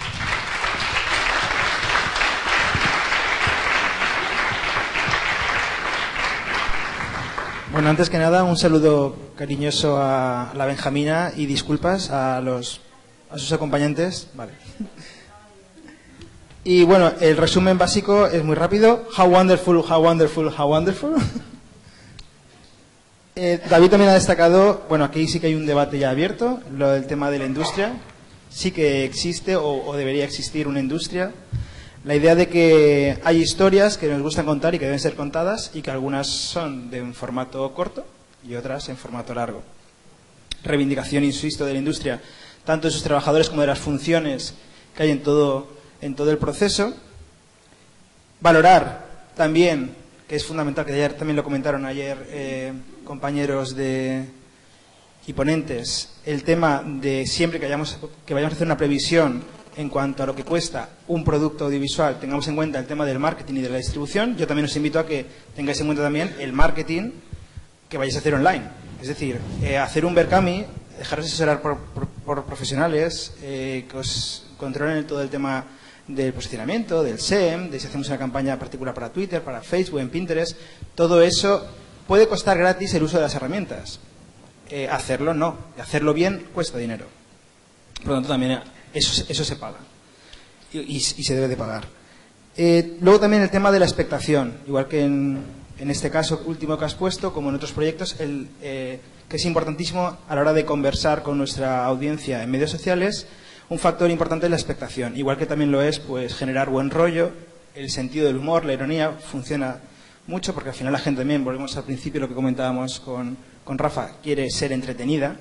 Bueno, antes que nada, un saludo cariñoso a la Benjamina y disculpas a sus acompañantes. Vale. Y bueno, el resumen básico es muy rápido. How wonderful, how wonderful, how wonderful. David también ha destacado, bueno, aquí sí que hay un debate ya abierto, lo del tema de la industria. Sí que existe o debería existir una industria. La idea de que hay historias que nos gustan contar y que deben ser contadas y que algunas son de un formato corto y otras en formato largo. Reivindicación, insisto, de la industria, tanto de sus trabajadores como de las funciones que hay en todo el proceso. Valorar también, que es fundamental, que ayer también lo comentaron ayer compañeros y ponentes, el tema de siempre que vayamos a hacer una previsión en cuanto a lo que cuesta un producto audiovisual, tengamos en cuenta el tema del marketing y de la distribución. Yo también os invito a que tengáis en cuenta también el marketing que vayáis a hacer online. Es decir, hacer un Berkami, dejaros asesorar por profesionales que os controlen todo el tema del posicionamiento, del SEM, de si hacemos una campaña particular para Twitter, para Facebook, en Pinterest. Todo eso puede costar gratis el uso de las herramientas. Hacerlo no. Hacerlo bien cuesta dinero. Por lo tanto, también eso se paga y se debe de pagar. Luego también el tema de la expectación, igual que en este caso último que has puesto, como en otros proyectos, que es importantísimo a la hora de conversar con nuestra audiencia en medios sociales. Un factor importante es la expectación, igual que también lo es pues generar buen rollo, el sentido del humor, la ironía funciona mucho, porque al final la gente también, volvemos al principio lo que comentábamos con Rafa, quiere ser entretenida.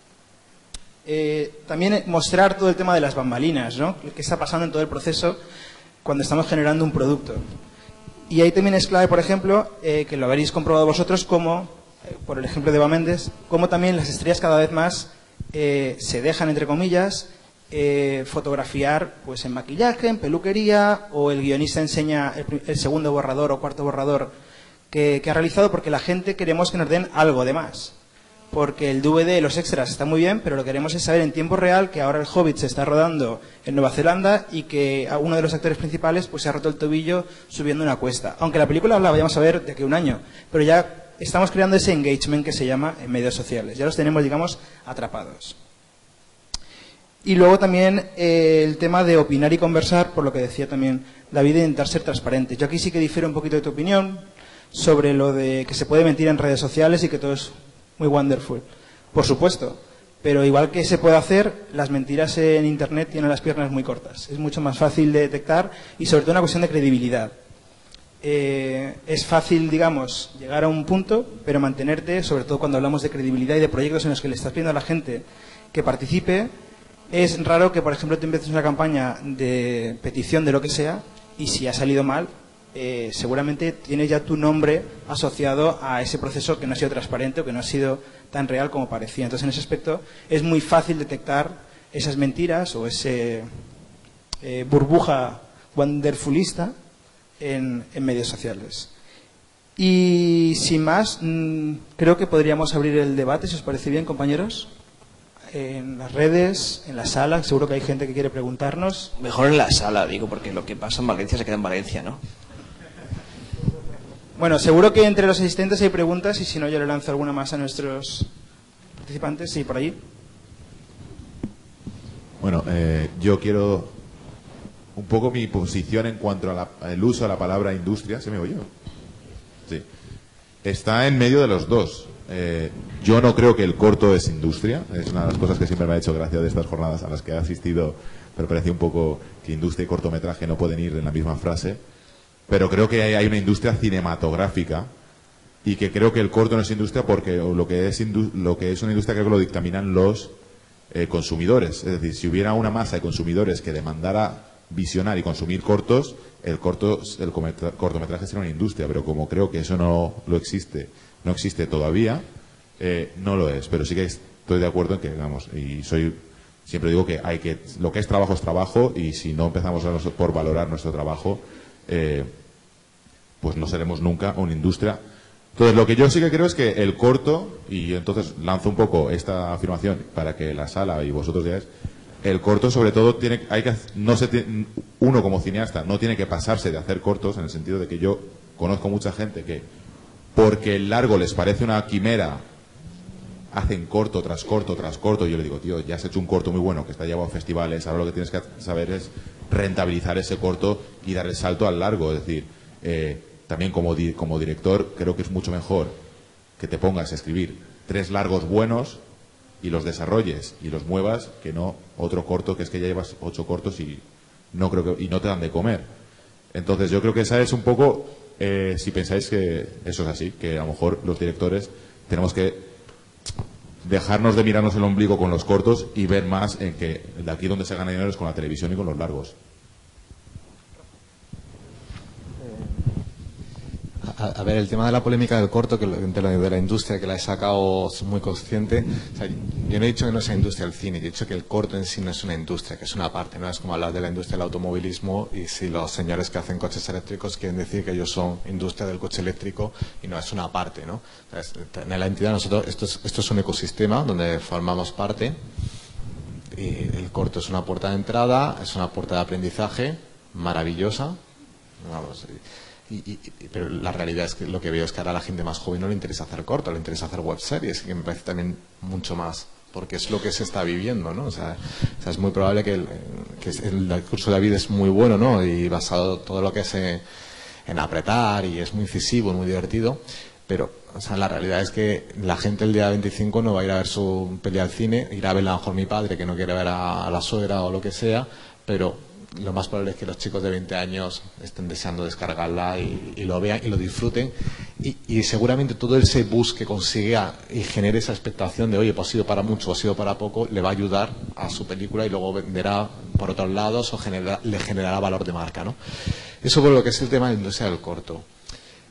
También mostrar todo el tema de las bambalinas, ¿no? Lo que está pasando en todo el proceso cuando estamos generando un producto. Y ahí también es clave, por ejemplo, que lo habréis comprobado vosotros, como, por el ejemplo de Eva Méndez, como también las estrellas cada vez más se dejan, entre comillas, fotografiar pues en maquillaje, en peluquería, o el guionista enseña el segundo borrador o cuarto borrador que ha realizado, porque la gente queremos que nos den algo de más. Porque el DVD, los extras, está muy bien, pero lo que queremos es saber en tiempo real que ahora el Hobbit se está rodando en Nueva Zelanda y que uno de los actores principales pues se ha roto el tobillo subiendo una cuesta. Aunque la película la vayamos a ver de aquí a un año, pero ya estamos creando ese engagement que se llama en medios sociales. Ya los tenemos, digamos, atrapados. Y luego también el tema de opinar y conversar, por lo que decía también David, de intentar ser transparentes. Yo aquí sí que difiero un poquito de tu opinión sobre lo de que se puede mentir en redes sociales y que todo es muy wonderful. Por supuesto, pero igual que se puede hacer, las mentiras en Internet tienen las piernas muy cortas. Es mucho más fácil de detectar y sobre todo una cuestión de credibilidad. Es fácil, digamos, llegar a un punto, pero mantenerte, sobre todo cuando hablamos de credibilidad y de proyectos en los que le estás pidiendo a la gente que participe. Es raro que, por ejemplo, tú empieces una campaña de petición de lo que sea y si ha salido mal, seguramente tienes ya tu nombre asociado a ese proceso que no ha sido transparente o que no ha sido tan real como parecía. Entonces, en ese aspecto, es muy fácil detectar esas mentiras o ese burbuja wonderfulista en medios sociales. Y sin más, creo que podríamos abrir el debate, si os parece bien, compañeros. En las redes, en la sala, seguro que hay gente que quiere preguntarnos. Mejor en la sala, digo, porque lo que pasa en Valencia se queda en Valencia, ¿no? Bueno, seguro que entre los asistentes hay preguntas y si no yo le lanzo alguna más a nuestros participantes. Sí, por ahí. Bueno, yo quiero un poco mi posición en cuanto al uso de la palabra industria. ¿Se me oye? Sí. Está en medio de los dos. Yo no creo que el corto es industria. Es una de las cosas que siempre me ha hecho gracia de estas jornadas a las que he asistido, pero parece un poco que industria y cortometraje no pueden ir en la misma frase. Pero creo que hay una industria cinematográfica y que creo que el corto no es industria porque lo que es una industria creo que lo dictaminan los consumidores. Es decir, si hubiera una masa de consumidores que demandara visionar y consumir cortos, el cortometraje sería una industria, pero como creo que eso no existe todavía, no lo es. Pero sí que estoy de acuerdo en que, digamos, siempre digo que lo que es trabajo, y si no empezamos por valorar nuestro trabajo, pues no seremos nunca una industria. Entonces, lo que yo sí que creo es que el corto, y entonces lanzo un poco esta afirmación para que la sala y vosotros veáis, el corto sobre todo uno como cineasta no tiene que pasarse de hacer cortos, en el sentido de que yo conozco mucha gente que porque el largo les parece una quimera hacen corto tras corto tras corto, y yo le digo, tío, ya has hecho un corto muy bueno que está llevado a festivales, ahora lo que tienes que saber es rentabilizar ese corto y dar el salto al largo. Es decir, también como director creo que es mucho mejor que te pongas a escribir 3 largos buenos y los desarrolles y los muevas, que no otro corto que es que ya llevas 8 cortos y no te dan de comer. Entonces yo creo que esa es un poco, si pensáis que eso es así, que a lo mejor los directores tenemos que dejarnos de mirarnos el ombligo con los cortos y ver más en que de aquí donde se gana dinero es con la televisión y con los largos. A ver, el tema de la polémica del corto, de la industria, que la he sacado muy consciente. O sea, yo no he dicho que no sea industria el cine, yo he dicho que el corto en sí no es una industria, que es una parte. No es como hablar de la industria del automovilismo y si los señores que hacen coches eléctricos quieren decir que ellos son industria del coche eléctrico y no es una parte, ¿no? En la entidad nosotros, esto es un ecosistema donde formamos parte y el corto es una puerta de entrada, es una puerta de aprendizaje maravillosa. Vamos, pero la realidad es que lo que veo es que ahora a la gente más joven no le interesa hacer corto, le interesa hacer webseries, que me parece también mucho más, porque es lo que se está viviendo, ¿no? O sea es muy probable que el curso de David es muy bueno, ¿no? Y basado todo lo que es en apretar, y es muy incisivo, muy divertido, pero o sea, la realidad es que la gente el día 25 no va a ir a ver su peli al cine, irá a ver a lo mejor mi padre que no quiere ver a la suegra o lo que sea, pero lo más probable es que los chicos de 20 años estén deseando descargarla y lo vean y lo disfruten y seguramente todo ese boost que consiga y genere esa expectación de oye, pues ha sido para mucho o ha sido para poco, le va a ayudar a su película y luego venderá por otros lados o le generará valor de marca, ¿no? Eso por lo que es el tema de la industria del corto.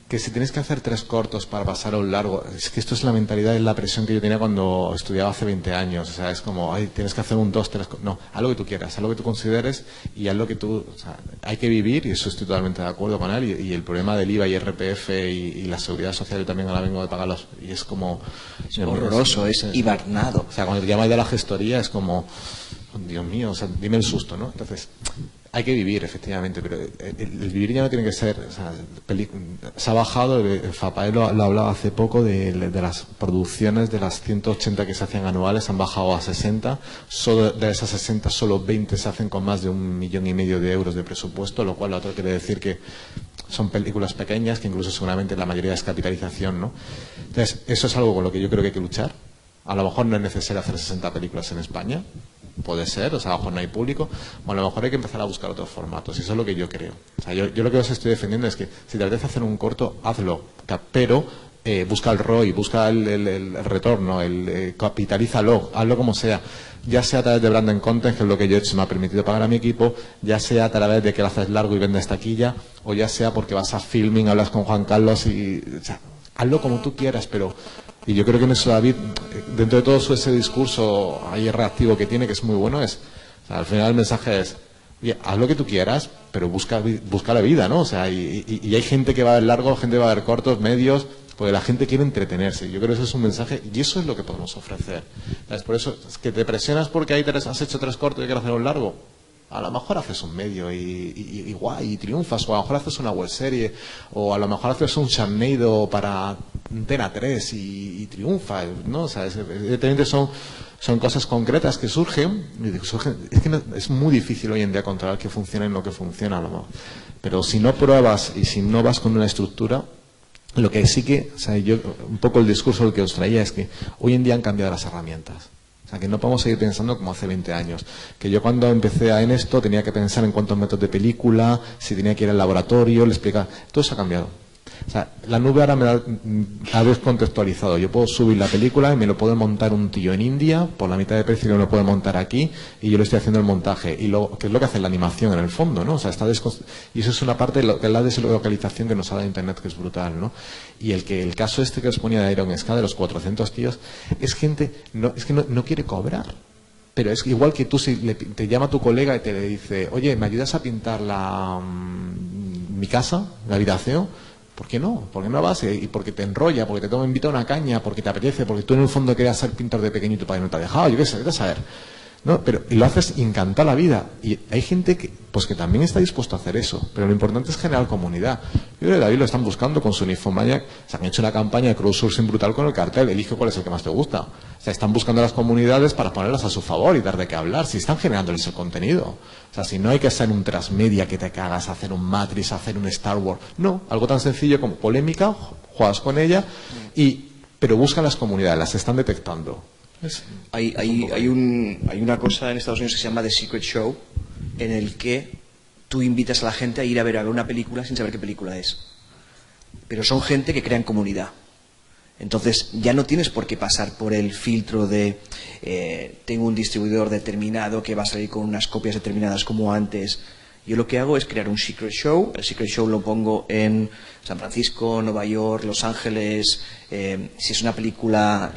que si tienes que hacer 3 cortos para pasar a un largo, es que esto es la mentalidad y la presión que yo tenía cuando estudiaba hace 20 años. O sea, es como, ay, tienes que hacer un 2, 3, no, haz lo que tú quieras, haz lo que tú consideres y haz lo que tú, o sea, hay que vivir, y eso estoy totalmente de acuerdo con él, y el problema del IVA y RPF y la seguridad social, yo también ahora vengo de pagarlos, y es como... Es horroroso, es hibernado. O sea, cuando te llamas de la gestoría es como, oh, Dios mío, o sea, dime el susto, ¿no? Entonces, hay que vivir, efectivamente, pero el vivir ya no tiene que ser, o sea, se ha bajado, Fapael lo hablaba hace poco de las producciones, de las 180 que se hacían anuales, han bajado a 60, solo de esas 60 solo 20 se hacen con más de 1,5 millones de euros de presupuesto, lo cual otro quiere decir que son películas pequeñas, que incluso seguramente la mayoría es capitalización, ¿no? Entonces, eso es algo con lo que yo creo que hay que luchar. A lo mejor no es necesario hacer 60 películas en España, puede ser, o sea, a lo mejor no hay público, o a lo mejor hay que empezar a buscar otros formatos, y eso es lo que yo creo. O sea, yo lo que os estoy defendiendo es que si te apetece hacer un corto, hazlo, pero busca el ROI, busca el retorno, capitalízalo, hazlo como sea, ya sea a través de branding content, que es lo que yo se me ha permitido pagar a mi equipo, ya sea a través de que lo haces largo y vendes taquilla, o ya sea porque vas a filming, hablas con Juan Carlos y, o sea, hazlo como tú quieras, pero... Y yo creo que en eso David, dentro de todo ese discurso ahí reactivo que tiene, que es muy bueno, o sea, al final el mensaje es, oye, haz lo que tú quieras, pero busca la vida, ¿no? O sea, y hay gente que va a ver largo, gente que va a ver cortos, medios, porque la gente quiere entretenerse. Yo creo que eso es un mensaje, y eso es lo que podemos ofrecer. ¿Sabes? Por eso, es que te presionas porque ahí has hecho 3 cortos y quieres hacer un largo. A lo mejor haces un medio y guay, y triunfas, o a lo mejor haces una web serie, o a lo mejor haces un Sharknado para Antena 3 y triunfas, ¿no? O sea, evidentemente son cosas concretas que surgen, es que es muy difícil hoy en día controlar qué funciona y no qué funciona, a lo mejor. Pero si no pruebas y si no vas con una estructura, lo que sí que, o sea, yo, un poco el discurso del que os traía es que hoy en día han cambiado las herramientas. O sea, que no podemos seguir pensando como hace 20 años. Que yo cuando empecé en esto tenía que pensar en cuántos metros de película, si tenía que ir al laboratorio, le explicaba. Todo eso ha cambiado. O sea, la nube ahora me ha descontextualizado. Yo puedo subir la película y me lo puede montar un tío en India por la mitad de precio que me lo puede montar aquí, y yo le estoy haciendo el montaje. Y que es lo que hace la animación en el fondo, ¿no? O sea, y eso es una parte de lo que es la deslocalización que nos ha dado Internet, que es brutal, ¿no? Y el caso este que os ponía de Iron Sky, de los 400 tíos, es gente, es que no quiere cobrar. Pero es igual que tú, si te llama tu colega y te le dice, oye, ¿me ayudas a pintar mi casa, la habitación? ¿Por qué no? ¿Por qué no vas? Y porque te enrolla, porque te invita a una caña, porque te apetece, porque tú en el fondo querías ser pintor de pequeño y tu padre no te ha dejado, yo qué sé, vete a saber. ¿No? Pero y lo haces y encanta la vida. Y hay gente que también está dispuesto a hacer eso. Pero lo importante es generar comunidad. Yo creo que David lo están buscando con su Nymphomaniac. Se han hecho una campaña de crowdsourcing brutal con el cartel. Elige cuál es el que más te gusta. O sea, están buscando las comunidades para ponerlas a su favor y dar de qué hablar. Si están generándoles el contenido. O sea, si no hay que hacer un transmedia que te cagas, hacer un Matrix, hacer un Star Wars. No, algo tan sencillo como polémica, juegas con ella, pero buscan las comunidades, las están detectando. Hay una cosa en Estados Unidos que se llama The Secret Show, en el que tú invitas a la gente a ir a ver una película sin saber qué película es. Pero son gente que crean comunidad. Entonces ya no tienes por qué pasar por el filtro de tengo un distribuidor determinado que va a salir con unas copias determinadas como antes. Yo lo que hago es crear un Secret Show. El Secret Show lo pongo en San Francisco, Nueva York, Los Ángeles. Si es una película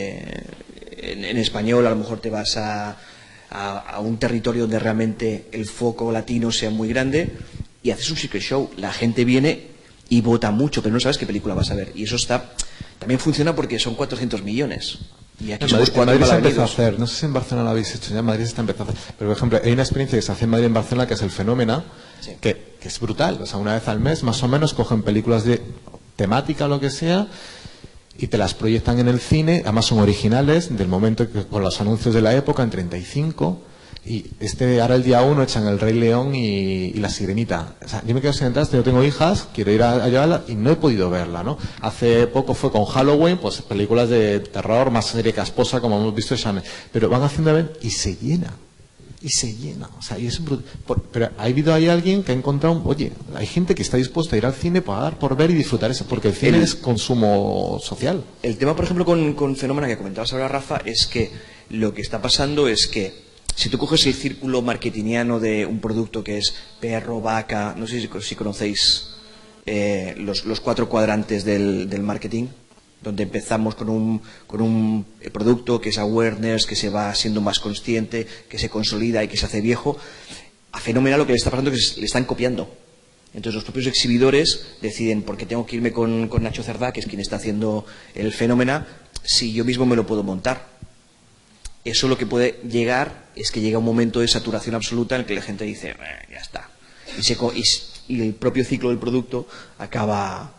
en español, a lo mejor te vas a un territorio donde realmente el foco latino sea muy grande y haces un Secret Show. La gente viene y vota mucho, pero no sabes qué película vas a ver. Y eso también funciona porque son 400 millones. Y aquí en Madrid se empezó a hacer, no sé si en Barcelona lo habéis hecho ya, en Madrid se está empezando a hacer, pero por ejemplo hay una experiencia que se hace en Madrid y en Barcelona que es el Fenómeno, sí, que es brutal. O sea, una vez al mes más o menos cogen películas de temática o lo que sea y te las proyectan en el cine, además son originales del momento con los anuncios de la época en 35. Y ahora el día 1 echan El Rey León y La Sirenita. O sea, yo me quedo sin entradas, yo tengo hijas, quiero ir a llevarla y no he podido verla, ¿no? Hace poco fue con Halloween, pues películas de terror más serie casposa como hemos visto en Chanel. Pero van haciendo evento y se llena. Y se llena. O sea, y es pero ha habido ahí alguien que ha encontrado, oye, hay gente que está dispuesta a ir al cine, pagar por ver y disfrutar eso, porque el cine es consumo social. El tema, por ejemplo, con Fenómeno que comentabas ahora, Rafa, es que lo que está pasando es que si tú coges el círculo marketingiano de un producto que es perro, vaca, no sé si conocéis los 4 cuadrantes del marketing, donde empezamos con un producto que es awareness, que se va siendo más consciente, que se consolida y que se hace viejo. A Fenómena lo que le está pasando es que le están copiando. Entonces los propios exhibidores deciden, ¿por qué tengo que irme con Nacho Cerdá, que es quien está haciendo el Fenómena, si yo mismo me lo puedo montar? Eso lo que puede llegar es que llega un momento de saturación absoluta en el que la gente dice, ya está. Y el propio ciclo del producto acaba.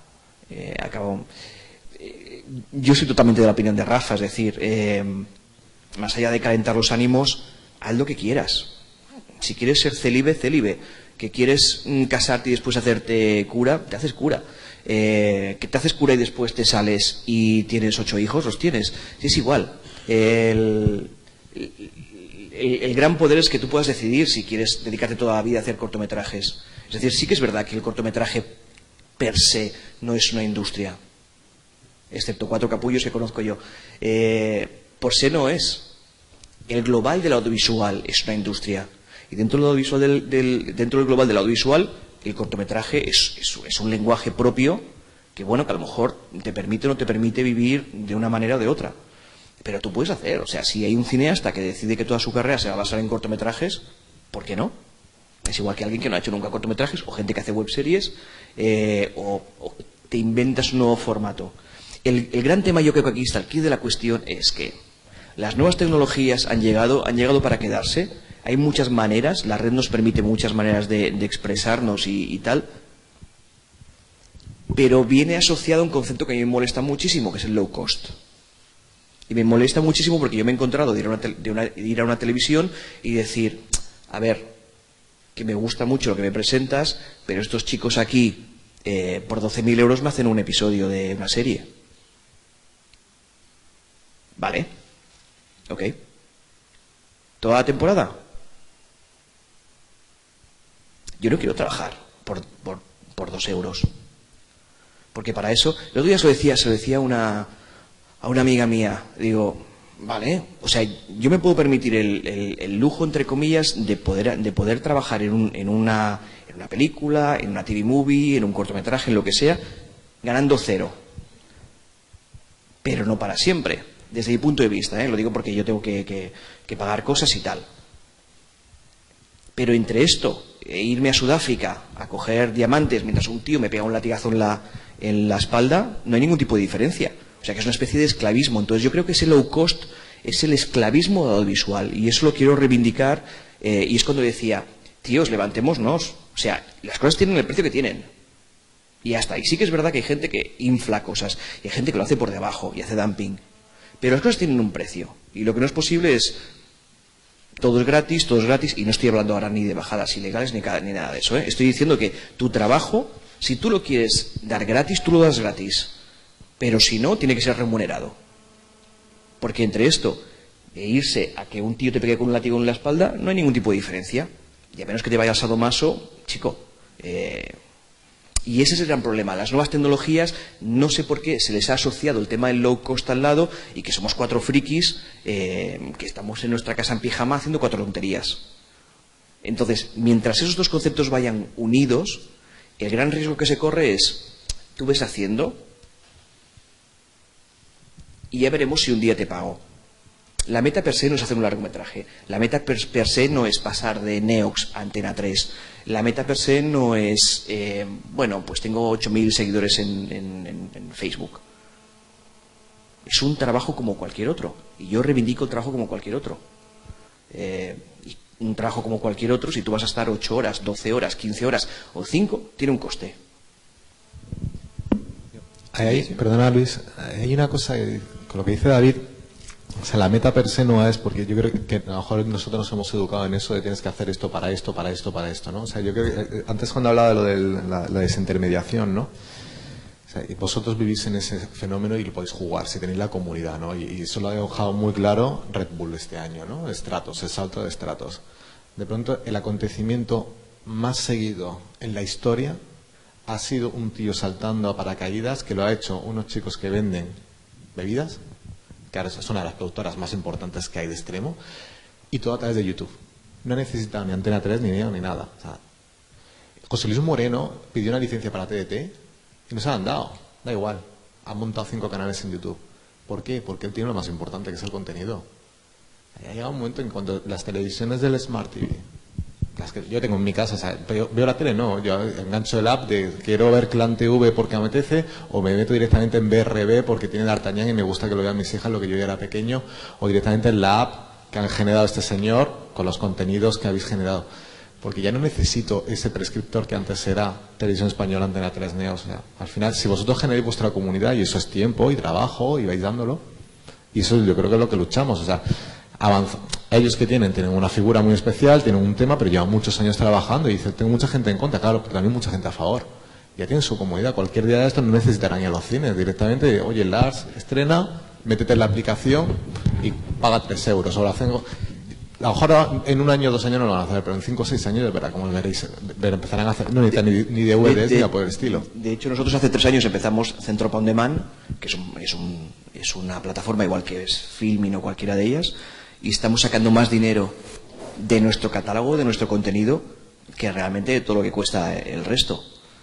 Yo soy totalmente de la opinión de Rafa, es decir, más allá de calentar los ánimos, haz lo que quieras. Si quieres ser célibe, célibe. Que quieres casarte y después hacerte cura, te haces cura. Que te haces cura y después te sales y tienes 8 hijos, los tienes. Sí, es igual. El gran poder es que tú puedas decidir si quieres dedicarte toda la vida a hacer cortometrajes. Es decir, sí que es verdad que el cortometraje per se no es una industria, excepto 4 capullos que conozco yo. Por se no es. El global del audiovisual es una industria. Y dentro del audiovisual dentro del global del audiovisual, el cortometraje es un lenguaje propio que, bueno, que a lo mejor te permite o no te permite vivir de una manera o de otra. Pero tú puedes hacer, o sea, si hay un cineasta que decide que toda su carrera se va a basar en cortometrajes, ¿por qué no? Es igual que alguien que no ha hecho nunca cortometrajes, o gente que hace webseries, o te inventas un nuevo formato. El gran tema, yo creo que aquí está el quid de la cuestión, es que las nuevas tecnologías han llegado para quedarse. Hay muchas maneras, la red nos permite muchas maneras de expresarnos y tal, pero viene asociado a un concepto que a mí me molesta muchísimo, que es el low cost. Y me molesta muchísimo porque yo me he encontrado de ir a una televisión y decir, a ver, que me gusta mucho lo que me presentas, pero estos chicos aquí, por 12.000 euros me hacen un episodio de una serie. ¿Vale? Ok. ¿Toda la temporada? Yo no quiero trabajar por 2 euros. Porque para eso, el otro día se lo decía a una amiga mía, digo, vale, o sea, yo me puedo permitir el lujo, entre comillas, de poder trabajar en una película, en una TV movie, en un cortometraje, en lo que sea, ganando 0. Pero no para siempre, desde mi punto de vista, lo digo porque yo tengo que pagar cosas y tal. Pero entre esto e irme a Sudáfrica a coger diamantes mientras un tío me pega un latigazo en la espalda, no hay ningún tipo de diferencia. O sea que es una especie de esclavismo. Entonces yo creo que ese low cost es el esclavismo audiovisual y eso lo quiero reivindicar y es cuando decía, tíos, levantémonos. O sea, las cosas tienen el precio que tienen. Y ya está. Y sí que es verdad que hay gente que infla cosas y hay gente que lo hace por debajo y hace dumping. Pero las cosas tienen un precio y lo que no es posible es todo es gratis y no estoy hablando ahora ni de bajadas ilegales ni nada de eso. Estoy diciendo que tu trabajo, si tú lo quieres dar gratis, tú lo das gratis. Pero si no, tiene que ser remunerado. Porque entre esto e irse a que un tío te pegue con un látigo en la espalda, no hay ningún tipo de diferencia. Y a menos que te vayas a sadomaso, chico. Y ese es el gran problema. Las nuevas tecnologías, no sé por qué, se les ha asociado el tema del low cost al lado y que somos 4 frikis que estamos en nuestra casa en pijama haciendo 4 tonterías. Entonces, mientras esos 2 conceptos vayan unidos, el gran riesgo que se corre es, tú ves haciendo y ya veremos si un día te pago. La meta per se no es hacer un largometraje. La meta per se no es pasar de Neox a Antena 3. La meta per se no es, bueno, pues tengo 8.000 seguidores en Facebook. Es un trabajo como cualquier otro. Y yo reivindico el trabajo como cualquier otro. Y un trabajo como cualquier otro, si tú vas a estar 8 horas, 12 horas, 15 horas o 5, tiene un coste. Perdona, Luis, hay una cosa con lo que dice David. O sea, la meta per se no es, porque yo creo que a lo mejor nosotros nos hemos educado en eso de tienes que hacer esto, ¿no? O sea, yo creo que antes cuando hablaba de lo de la desintermediación, ¿no? O sea, y vosotros vivís en ese fenómeno y lo podéis jugar si tenéis la comunidad, ¿no? Y eso lo ha dejado muy claro Red Bull este año, ¿no? Stratos, el salto de Stratos. De pronto, el acontecimiento más seguido en la historia ha sido un tío saltando a paracaídas que lo ha hecho unos chicos que venden bebidas, que ahora es una de las productoras más importantes que hay de extremo, y todo a través de YouTube. No he necesitado ni Antena 3 ni nada. O sea, José Luis Moreno pidió una licencia para TDT y no se la han dado. Da igual. Ha montado 5 canales en YouTube. ¿Por qué? Porque él tiene lo más importante, que es el contenido. Ha llegado un momento en cuando las televisiones del Smart TV, las que yo tengo en mi casa, o sea, veo la tele, no, yo engancho el app de quiero ver Clan TV porque me apetece, o me meto directamente en BRB porque tiene D'Artagnan y me gusta que lo vean mis hijas, lo que yo ya era pequeño, o directamente en la app que han generado este señor con los contenidos que habéis generado. Porque ya no necesito ese prescriptor que antes era Televisión Española, Antena 3 Neo. O sea, al final, si vosotros generáis vuestra comunidad, y eso es tiempo y trabajo, y vais dándolo, y eso yo creo que es lo que luchamos. O sea, ellos que tienen una figura muy especial, tienen un tema, pero llevan muchos años trabajando, y dicen, tengo mucha gente en contra, claro, pero también mucha gente a favor. Ya tienen su comunidad. Cualquier día de esto no necesitarán ir a los cines. Directamente, oye, Lars estrena, métete en la aplicación y paga 3 euros. Ahora hacemos... A lo mejor en 1 año o 2 años no lo van a hacer, pero en 5 o 6 años, de verdad, como veréis, empezarán a hacer, no necesitan ni DVDs ni nada por el estilo. De hecho, nosotros hace 3 años empezamos Centropa On Demand, que es una plataforma igual que es Filmin o cualquiera de ellas, y estamos sacando más dinero de nuestro catálogo, de nuestro contenido, que realmente todo lo que cuesta el resto.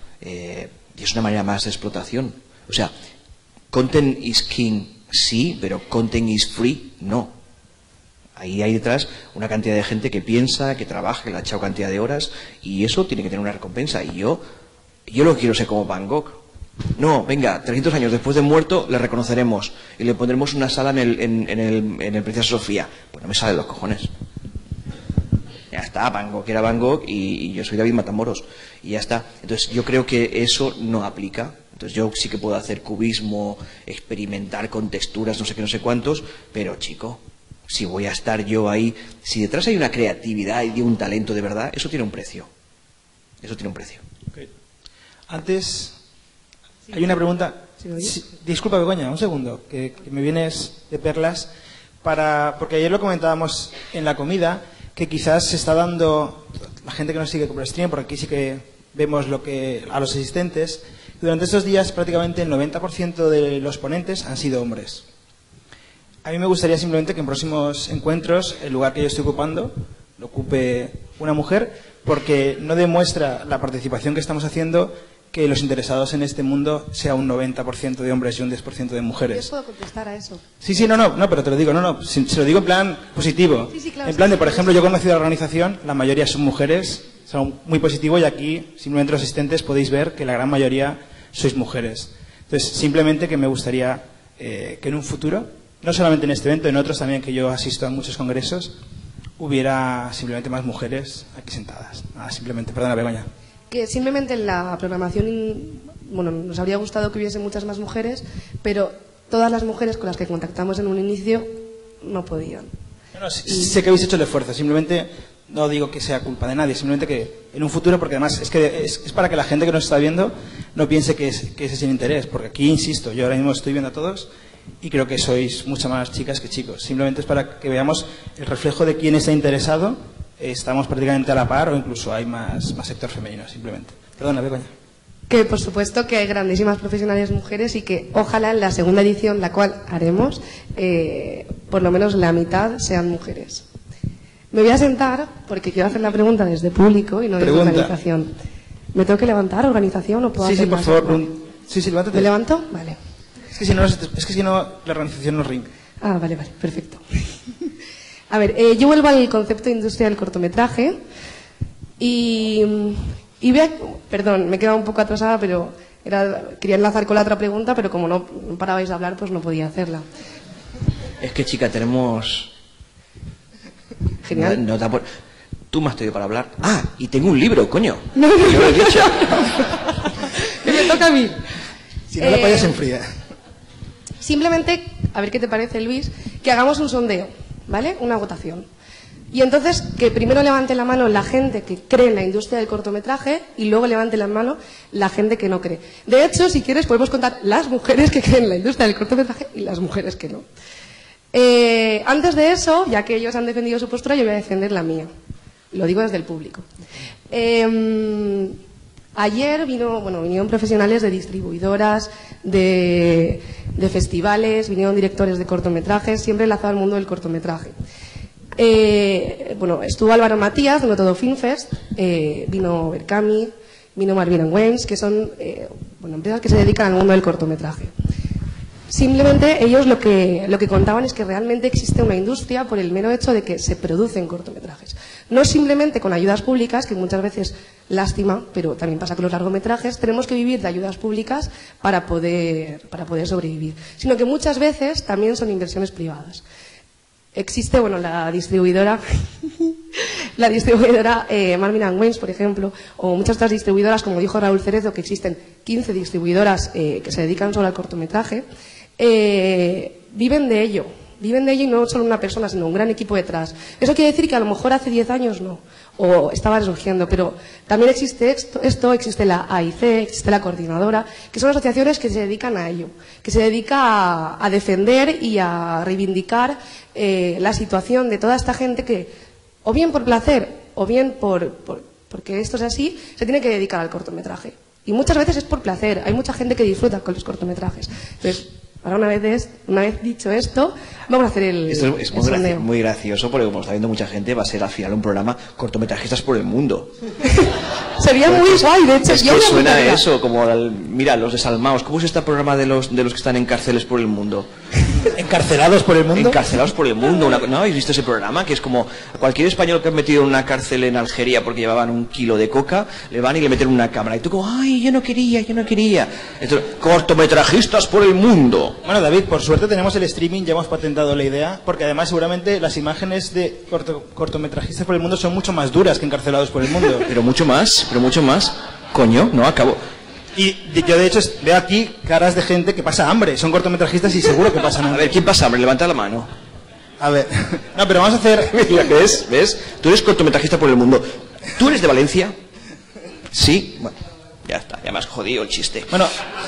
Y es una manera más de explotación. O sea, content is king, sí, pero content is free, no. Ahí hay detrás una cantidad de gente que piensa, que trabaja, que le ha echado cantidad de horas, y eso tiene que tener una recompensa. Y yo lo quiero ser como Van Gogh. No, venga, 300 años después de muerto le reconoceremos y le pondremos una sala en el Princesa Sofía. Pues no me sale de los cojones. Ya está, Van Gogh era Van Gogh y yo soy David Matamoros. Y ya está. Entonces yo creo que eso no aplica. Entonces yo sí que puedo hacer cubismo, experimentar con texturas, no sé qué, no sé cuántos, pero chico... Si voy a estar yo ahí, si detrás hay una creatividad y un talento de verdad, eso tiene un precio. Eso tiene un precio. Okay. Antes, hay una pregunta. Sí, disculpa, Begoña, un segundo, que me vienes de perlas. Porque ayer lo comentábamos en la comida, que quizás se está dando, la gente que nos sigue por el stream, porque aquí sí que vemos a los asistentes, durante estos días prácticamente el 90% de los ponentes han sido hombres. A mí me gustaría simplemente que en próximos encuentros el lugar que yo estoy ocupando lo ocupe una mujer, porque no demuestra la participación que estamos haciendo que los interesados en este mundo sea un 90% de hombres y un 10% de mujeres. Yo puedo contestar a eso. Sí, no, pero te lo digo, se lo digo en plan positivo. Sí, claro, en plan de, por ejemplo, yo he conocido a la organización, la mayoría son mujeres, son muy positivo, y aquí simplemente los asistentes podéis ver que la gran mayoría sois mujeres. Entonces, simplemente que me gustaría que en un futuro, no solamente en este evento, en otros también, que yo asisto a muchos congresos, hubiera simplemente más mujeres aquí sentadas. Nada, simplemente, perdona, Begoña. Que simplemente en la programación, bueno, nos habría gustado que hubiese muchas más mujeres, pero todas las mujeres con las que contactamos en un inicio no podían. Sé que habéis hecho el esfuerzo, simplemente no digo que sea culpa de nadie, simplemente que en un futuro, porque además es para que la gente que nos está viendo no piense que es sin interés, porque aquí, insisto, yo ahora mismo estoy viendo a todos y creo que sois muchas más chicas que chicos. Simplemente es para que veamos el reflejo de quién está interesado. Estamos prácticamente a la par, o incluso hay más sector femenino, simplemente. Perdona, Begoña. Que por supuesto que hay grandísimas profesionales mujeres, y que ojalá en la segunda edición, la cual haremos, por lo menos la mitad sean mujeres. Me voy a sentar porque quiero hacer la pregunta desde público y no desde organización. ¿Me tengo que levantar, organización, o puedo hacer por favor. Sí, levántate. ¿Me levanto? Vale. Es que si no la organización nos rinca. Ah, vale, perfecto. A ver, yo vuelvo al concepto de industria del cortometraje y perdón, me he quedado un poco atrasada, pero quería enlazar con la otra pregunta, pero como no parabais de hablar, pues no podía hacerla. Es que, chica, tenemos... Genial. Tú me has pedido para hablar. Ah, y tengo un libro, coño. No lo he dicho. Que me toca a mí. Si no, la polla se enfría. Simplemente, a ver qué te parece, Luis, que hagamos un sondeo, ¿vale? Una votación. Y entonces, que primero levante la mano la gente que cree en la industria del cortometraje y luego levante la mano la gente que no cree. De hecho, si quieres, podemos contar las mujeres que creen en la industria del cortometraje y las mujeres que no. Antes de eso, ya que ellos han defendido su postura, yo voy a defender la mía. Lo digo desde el público. Ayer vinieron profesionales de distribuidoras, de festivales, vinieron directores de cortometrajes, siempre enlazado al mundo del cortometraje. Estuvo Álvaro Matías, no todo Filmfest, vino Berkami, vino Marvin & Waynes, que son empresas que se dedican al mundo del cortometraje. Simplemente ellos lo que contaban es que realmente existe una industria por el mero hecho de que se producen cortometrajes. No simplemente con ayudas públicas, que muchas veces lástima, pero también pasa con los largometrajes, tenemos que vivir de ayudas públicas para poder sobrevivir, sino que muchas veces también son inversiones privadas. Existe, la distribuidora Marvin & Waynes, por ejemplo, o muchas otras distribuidoras, como dijo Raúl Cerezo, que existen 15 distribuidoras que se dedican solo al cortometraje, viven de ello y no solo una persona, sino un gran equipo detrás. Eso quiere decir que a lo mejor hace 10 años no, o estaba resurgiendo, pero también existe esto, existe la AIC, existe la coordinadora, que son asociaciones que se dedican a ello, que se dedica a defender y a reivindicar la situación de toda esta gente que, o bien por placer, o bien porque esto es así, se tiene que dedicar al cortometraje. Y muchas veces es por placer, hay mucha gente que disfruta con los cortometrajes. Entonces, ahora una vez dicho esto, vamos a hacer el Esto es sondeo. muy gracioso porque como está viendo mucha gente va a ser al final un programa cortometrajistas por el mundo. Sería muy guay, de hecho. Es que suena a eso, como mira, los desalmados. ¿Cómo es este programa de los que están en cárceles por el mundo? ¿Encarcelados por el mundo? Encarcelados por el mundo. ¿No habéis visto ese programa? Que es como a cualquier español que han metido en una cárcel en Algeria porque llevaban 1 kilo de coca, le van y le meten una cámara. Y tú como, ay, yo no quería. Entonces, cortometrajistas por el mundo. Bueno, David, por suerte tenemos el streaming, ya hemos patentado la idea, porque además seguramente las imágenes de cortometrajistas por el mundo son mucho más duras que encarcelados por el mundo. Pero mucho más. Coño, no acabo. Y yo de hecho veo aquí caras de gente que pasa hambre, son cortometrajistas y seguro que pasan hambre. A ver, ¿quién pasa hambre? Levanta la mano. A ver, no, pero vamos a hacer... Mira, ¿ves? Tú eres cortometrajista por el mundo. ¿Tú eres de Valencia? Sí. Bueno, ya está, ya me has jodido el chiste. Bueno,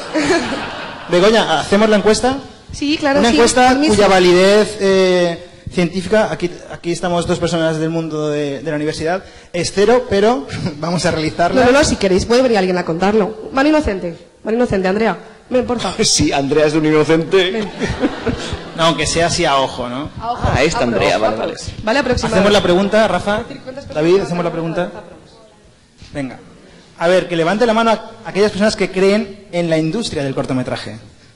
Begoña, ¿hacemos la encuesta? Sí, claro, Una sí. encuesta cuya validez científica, aquí estamos 2 personas del mundo de la universidad, es 0, pero vamos a realizarla. No, si queréis puede venir alguien a contarlo. Mano Inocente, Andrea, ven, porfa. Sí, Andrea es de un inocente. Ven. No, aunque sea así a ojo, ¿no? A ojo, esta Andrea, vale. Vale, aproximadamente. Hacemos la pregunta, Rafa. David, hacemos la pregunta. Venga. A ver, que levante la mano a aquellas personas que creen en la industria del cortometraje.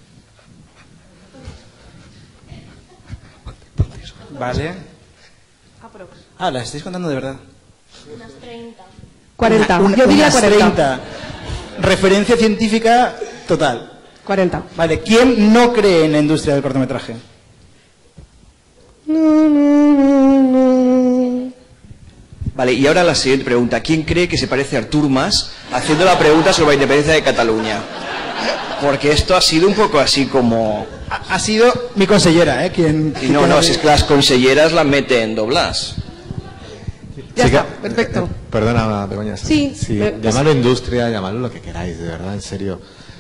Vale. Ah, las estáis contando de verdad. Unas 30. 40. Yo diría unas 40. 30. Referencia científica total. 40. Vale, ¿quién no cree en la industria del cortometraje? Vale, y ahora la siguiente pregunta. ¿Quién cree que se parece a Artur Mas haciendo la pregunta sobre la independencia de Cataluña? Porque esto ha sido un poco así como... Ha sido mi consellera, quien... No, si es que las conselleras la meten doblas. Ya está, perfecto. Perdona, Begoña. Sí. Llamadlo industria, llamadlo lo que queráis, de verdad, en serio.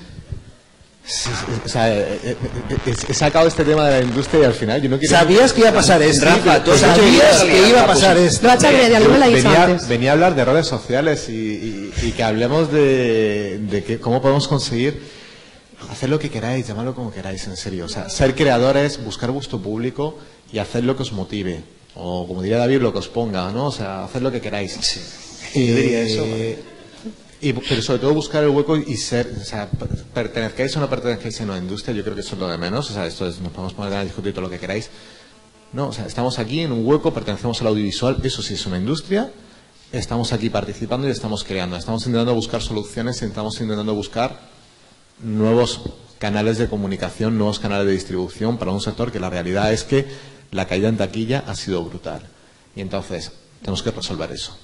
O sea, he sacado este tema de la industria y al final yo no quiero... ¿Sabías que iba a pasar esto? Rafa, tú ¿Sabías que iba a pasar esto? Lo ha hecho Adrián, alguno lo ha dicho antes. Venía a hablar de redes sociales y que hablemos de que, cómo podemos conseguir hacer lo que queráis, llamadlo como queráis, en serio. O sea, ser creadores, buscar vuestro público y hacer lo que os motive. O como diría David, lo que os ponga, ¿no? O sea, hacer lo que queráis. Sí. Yo diría eso. Pero sobre todo buscar el hueco y ser, o sea, pertenezcáis o no pertenezcáis a una industria, yo creo que eso es lo de menos. O sea, esto es, nos podemos poner a discutir todo lo que queráis. No, o sea, estamos aquí en un hueco, pertenecemos al audiovisual, eso sí es una industria. Estamos aquí participando y estamos creando. Estamos intentando buscar soluciones, estamos intentando buscar nuevos canales de comunicación, nuevos canales de distribución para un sector que la realidad es que la caída en taquilla ha sido brutal. Y entonces, tenemos que resolver eso.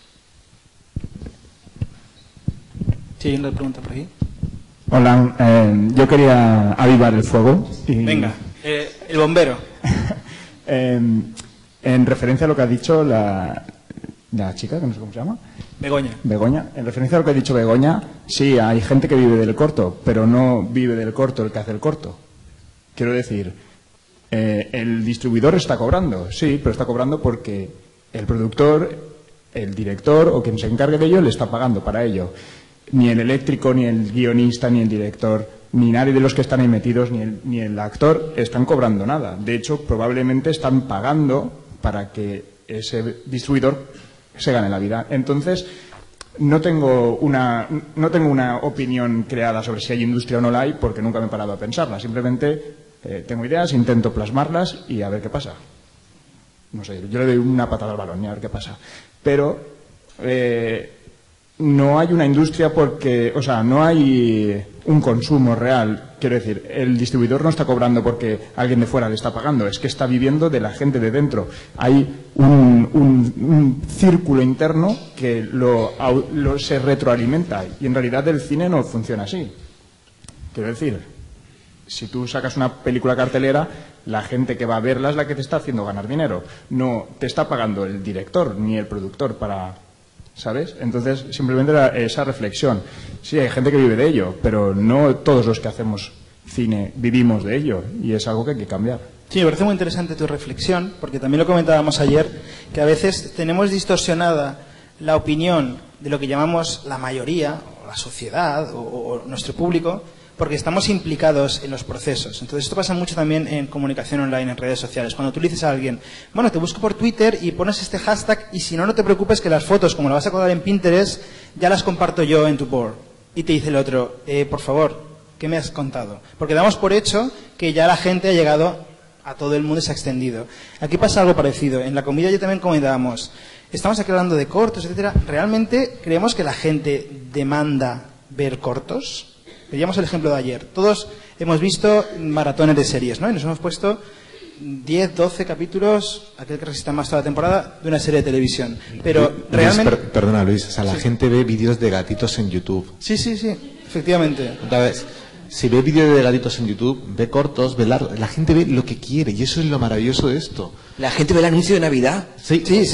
Sí, hay una pregunta por ahí. Hola, yo quería avivar el fuego. Venga, el bombero. En referencia a lo que ha dicho la chica, que no sé cómo se llama. Begoña. En referencia a lo que ha dicho Begoña, sí, hay gente que vive del corto, pero no vive del corto el que hace el corto. Quiero decir, el distribuidor está cobrando, sí, pero está cobrando porque el productor, el director o quien se encargue de ello le está pagando para ello. Ni el eléctrico, ni el guionista, ni el director, ni nadie de los que están ahí metidos, ni el actor están cobrando nada. De hecho, probablemente están pagando para que ese distribuidor se gane la vida. Entonces, No tengo una opinión creada sobre si hay industria o no la hay, porque nunca me he parado a pensarla. Simplemente tengo ideas, intento plasmarlas y a ver qué pasa. No sé, yo le doy una patada al balón y a ver qué pasa. Pero no hay una industria porque, o sea, no hay un consumo real. Quiero decir, el distribuidor no está cobrando porque alguien de fuera le está pagando, es que está viviendo de la gente de dentro. Hay un círculo interno que se retroalimenta y en realidad el cine no funciona así. Quiero decir, si tú sacas una película cartelera, la gente que va a verla es la que te está haciendo ganar dinero. No te está pagando el director ni el productor para... ¿Sabes? Entonces, simplemente esa reflexión. Sí, hay gente que vive de ello, pero no todos los que hacemos cine vivimos de ello, y es algo que hay que cambiar. Sí, me parece muy interesante tu reflexión, porque también lo comentábamos ayer, que a veces tenemos distorsionada la opinión de lo que llamamos la mayoría, o la sociedad, o nuestro público, porque estamos implicados en los procesos. Entonces esto pasa mucho también en comunicación online, en redes sociales. Cuando tú le dices a alguien, bueno, te busco por Twitter y pones este hashtag y si no, no te preocupes que las fotos, como las vas a colgar en Pinterest, ya las comparto yo en tu board. Y te dice el otro, por favor, ¿qué me has contado? Porque damos por hecho que ya la gente ha llegado a todo el mundo y se ha extendido. Aquí pasa algo parecido. En la comida yo también comentábamos, estamos aquí hablando de cortos, etcétera. ¿Realmente creemos que la gente demanda ver cortos? Veíamos el ejemplo de ayer. Todos hemos visto maratones de series, ¿no? Y nos hemos puesto 10, 12 capítulos, aquel que resista más toda la temporada, de una serie de televisión. Pero Luis, realmente... Perdona, Luis, o sea, la gente ve vídeos de gatitos en YouTube. Sí, efectivamente. Otra vez, si ve vídeos de gatitos en YouTube, ve cortos, ve largos, la gente ve lo que quiere, y eso es lo maravilloso de esto. La gente ve el anuncio de Navidad. Sí. Que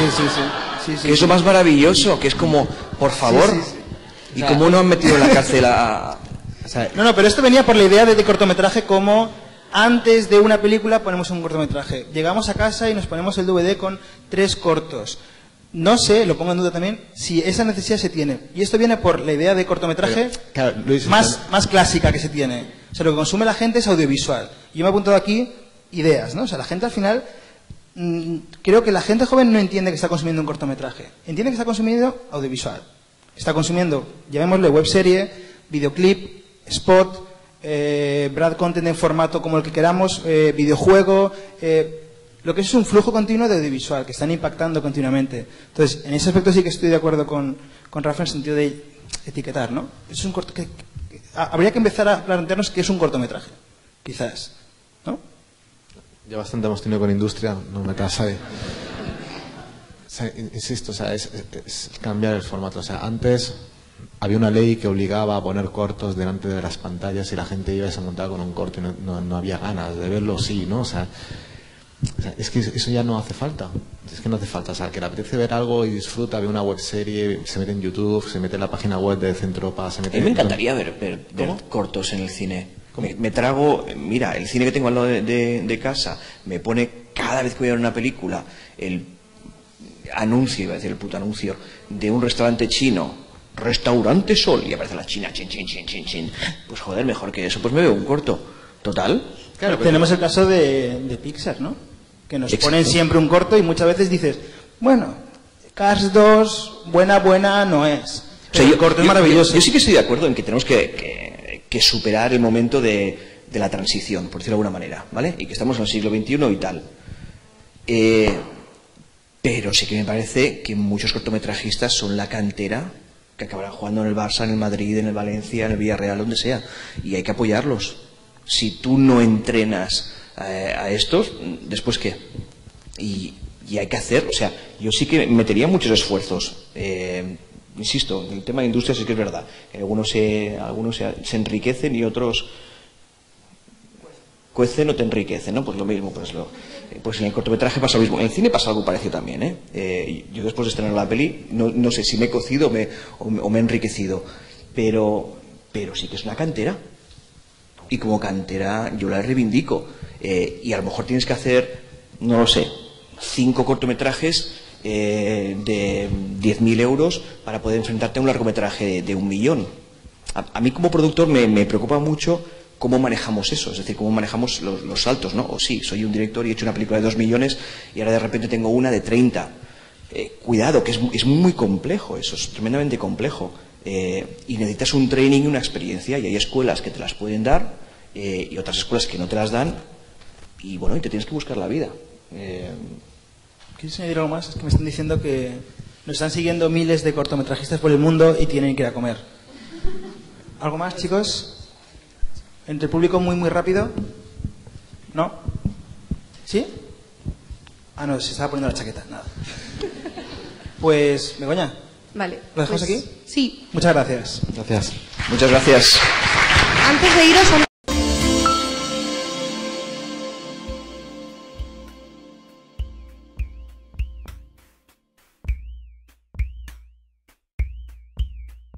es lo más maravilloso, que es como, por favor... ¿Y cómo no han metido en la cárcel a...? No, pero esto venía por la idea de cortometraje como antes de una película ponemos un cortometraje. Llegamos a casa y nos ponemos el DVD con 3 cortos. No sé, lo pongo en duda también, si esa necesidad se tiene. Y esto viene por la idea de cortometraje Luis, más clásica que se tiene. O sea, lo que consume la gente es audiovisual. Yo me he apuntado aquí ideas, ¿no? O sea, la gente al final... creo que la gente joven no entiende que está consumiendo un cortometraje. Entiende que está consumiendo audiovisual. Está consumiendo, llamémosle webserie, videoclip, spot, broad content en formato como el que queramos, videojuego, lo que es un flujo continuo de audiovisual que están impactando continuamente. Entonces, en ese aspecto sí que estoy de acuerdo con Rafa en el sentido de etiquetar, ¿no? Es un corto que habría que empezar a plantearnos qué es un cortometraje, quizás, ¿no? Ya bastante hemos tenido con industria, no me casaré. O sea, insisto, o sea, es cambiar el formato. O sea, antes había una ley que obligaba a poner cortos delante de las pantallas y la gente iba y se montaba con un corto y no había ganas de verlo, sí, ¿no? O sea, es que eso ya no hace falta. Es que no hace falta. O sea, que le apetece ver algo y disfruta, ve una webserie, se mete en YouTube, se mete en la página web de Centropa, se mete... A mí me encantaría ver cortos en el cine. Me trago, mira, el cine que tengo al lado de casa me pone cada vez que voy a ver una película el anuncio, iba a decir el puto anuncio, de un restaurante chino, Restaurante Sol, y aparece la china, chin, chin, chin, chin, chin. Pues joder, mejor que eso, pues me veo un corto. Total. Claro, tenemos el caso de Pixar, ¿no? Que nos ponen siempre un corto y muchas veces dices, bueno, Cars 2, buena no es. O sea, el corto es maravilloso. Yo sí que estoy de acuerdo en que tenemos que superar el momento de la transición, por decirlo de alguna manera, ¿vale? Y que estamos en el siglo XXI y tal. Pero sí que me parece que muchos cortometrajistas son la cantera que acabarán jugando en el Barça, en el Madrid, en el Valencia, en el Villarreal, donde sea. Y hay que apoyarlos. Si tú no entrenas a estos, ¿después qué? Y hay que hacer, o sea, yo sí que metería muchos esfuerzos. Insisto, el tema de industria sí que es verdad. Algunos se enriquecen y otros cuecen o te enriquecen, ¿no? Pues lo mismo, pues en el cortometraje pasa lo mismo. En el cine pasa algo parecido también, ¿eh? Yo después de estrenar la peli, no sé si me he cocido o me he enriquecido, pero sí que es una cantera. Y como cantera yo la reivindico. Y a lo mejor tienes que hacer, no lo sé, 5 cortometrajes de 10.000 euros para poder enfrentarte a un largometraje de 1 millón. A mí como productor me preocupa mucho cómo manejamos eso, es decir, cómo manejamos los saltos, ¿no? O sí, soy un director y he hecho una película de 2 millones y ahora de repente tengo una de 30. Cuidado, que es muy complejo eso, es tremendamente complejo. Y necesitas un training y una experiencia, y hay escuelas que te las pueden dar y otras escuelas que no te las dan, y bueno, y te tienes que buscar la vida. ¿Quieres añadir algo más? Es que me están diciendo que nos están siguiendo miles de cortometrajistas por el mundo y tienen que ir a comer. ¿Algo más, chicos? ¿Entre el público muy rápido? ¿No? ¿Sí? Ah, no, se estaba poniendo la chaqueta, nada. Pues, Begoña. Vale. ¿Lo dejamos pues, aquí? Sí. Muchas gracias. Gracias. Muchas gracias. Antes de iros,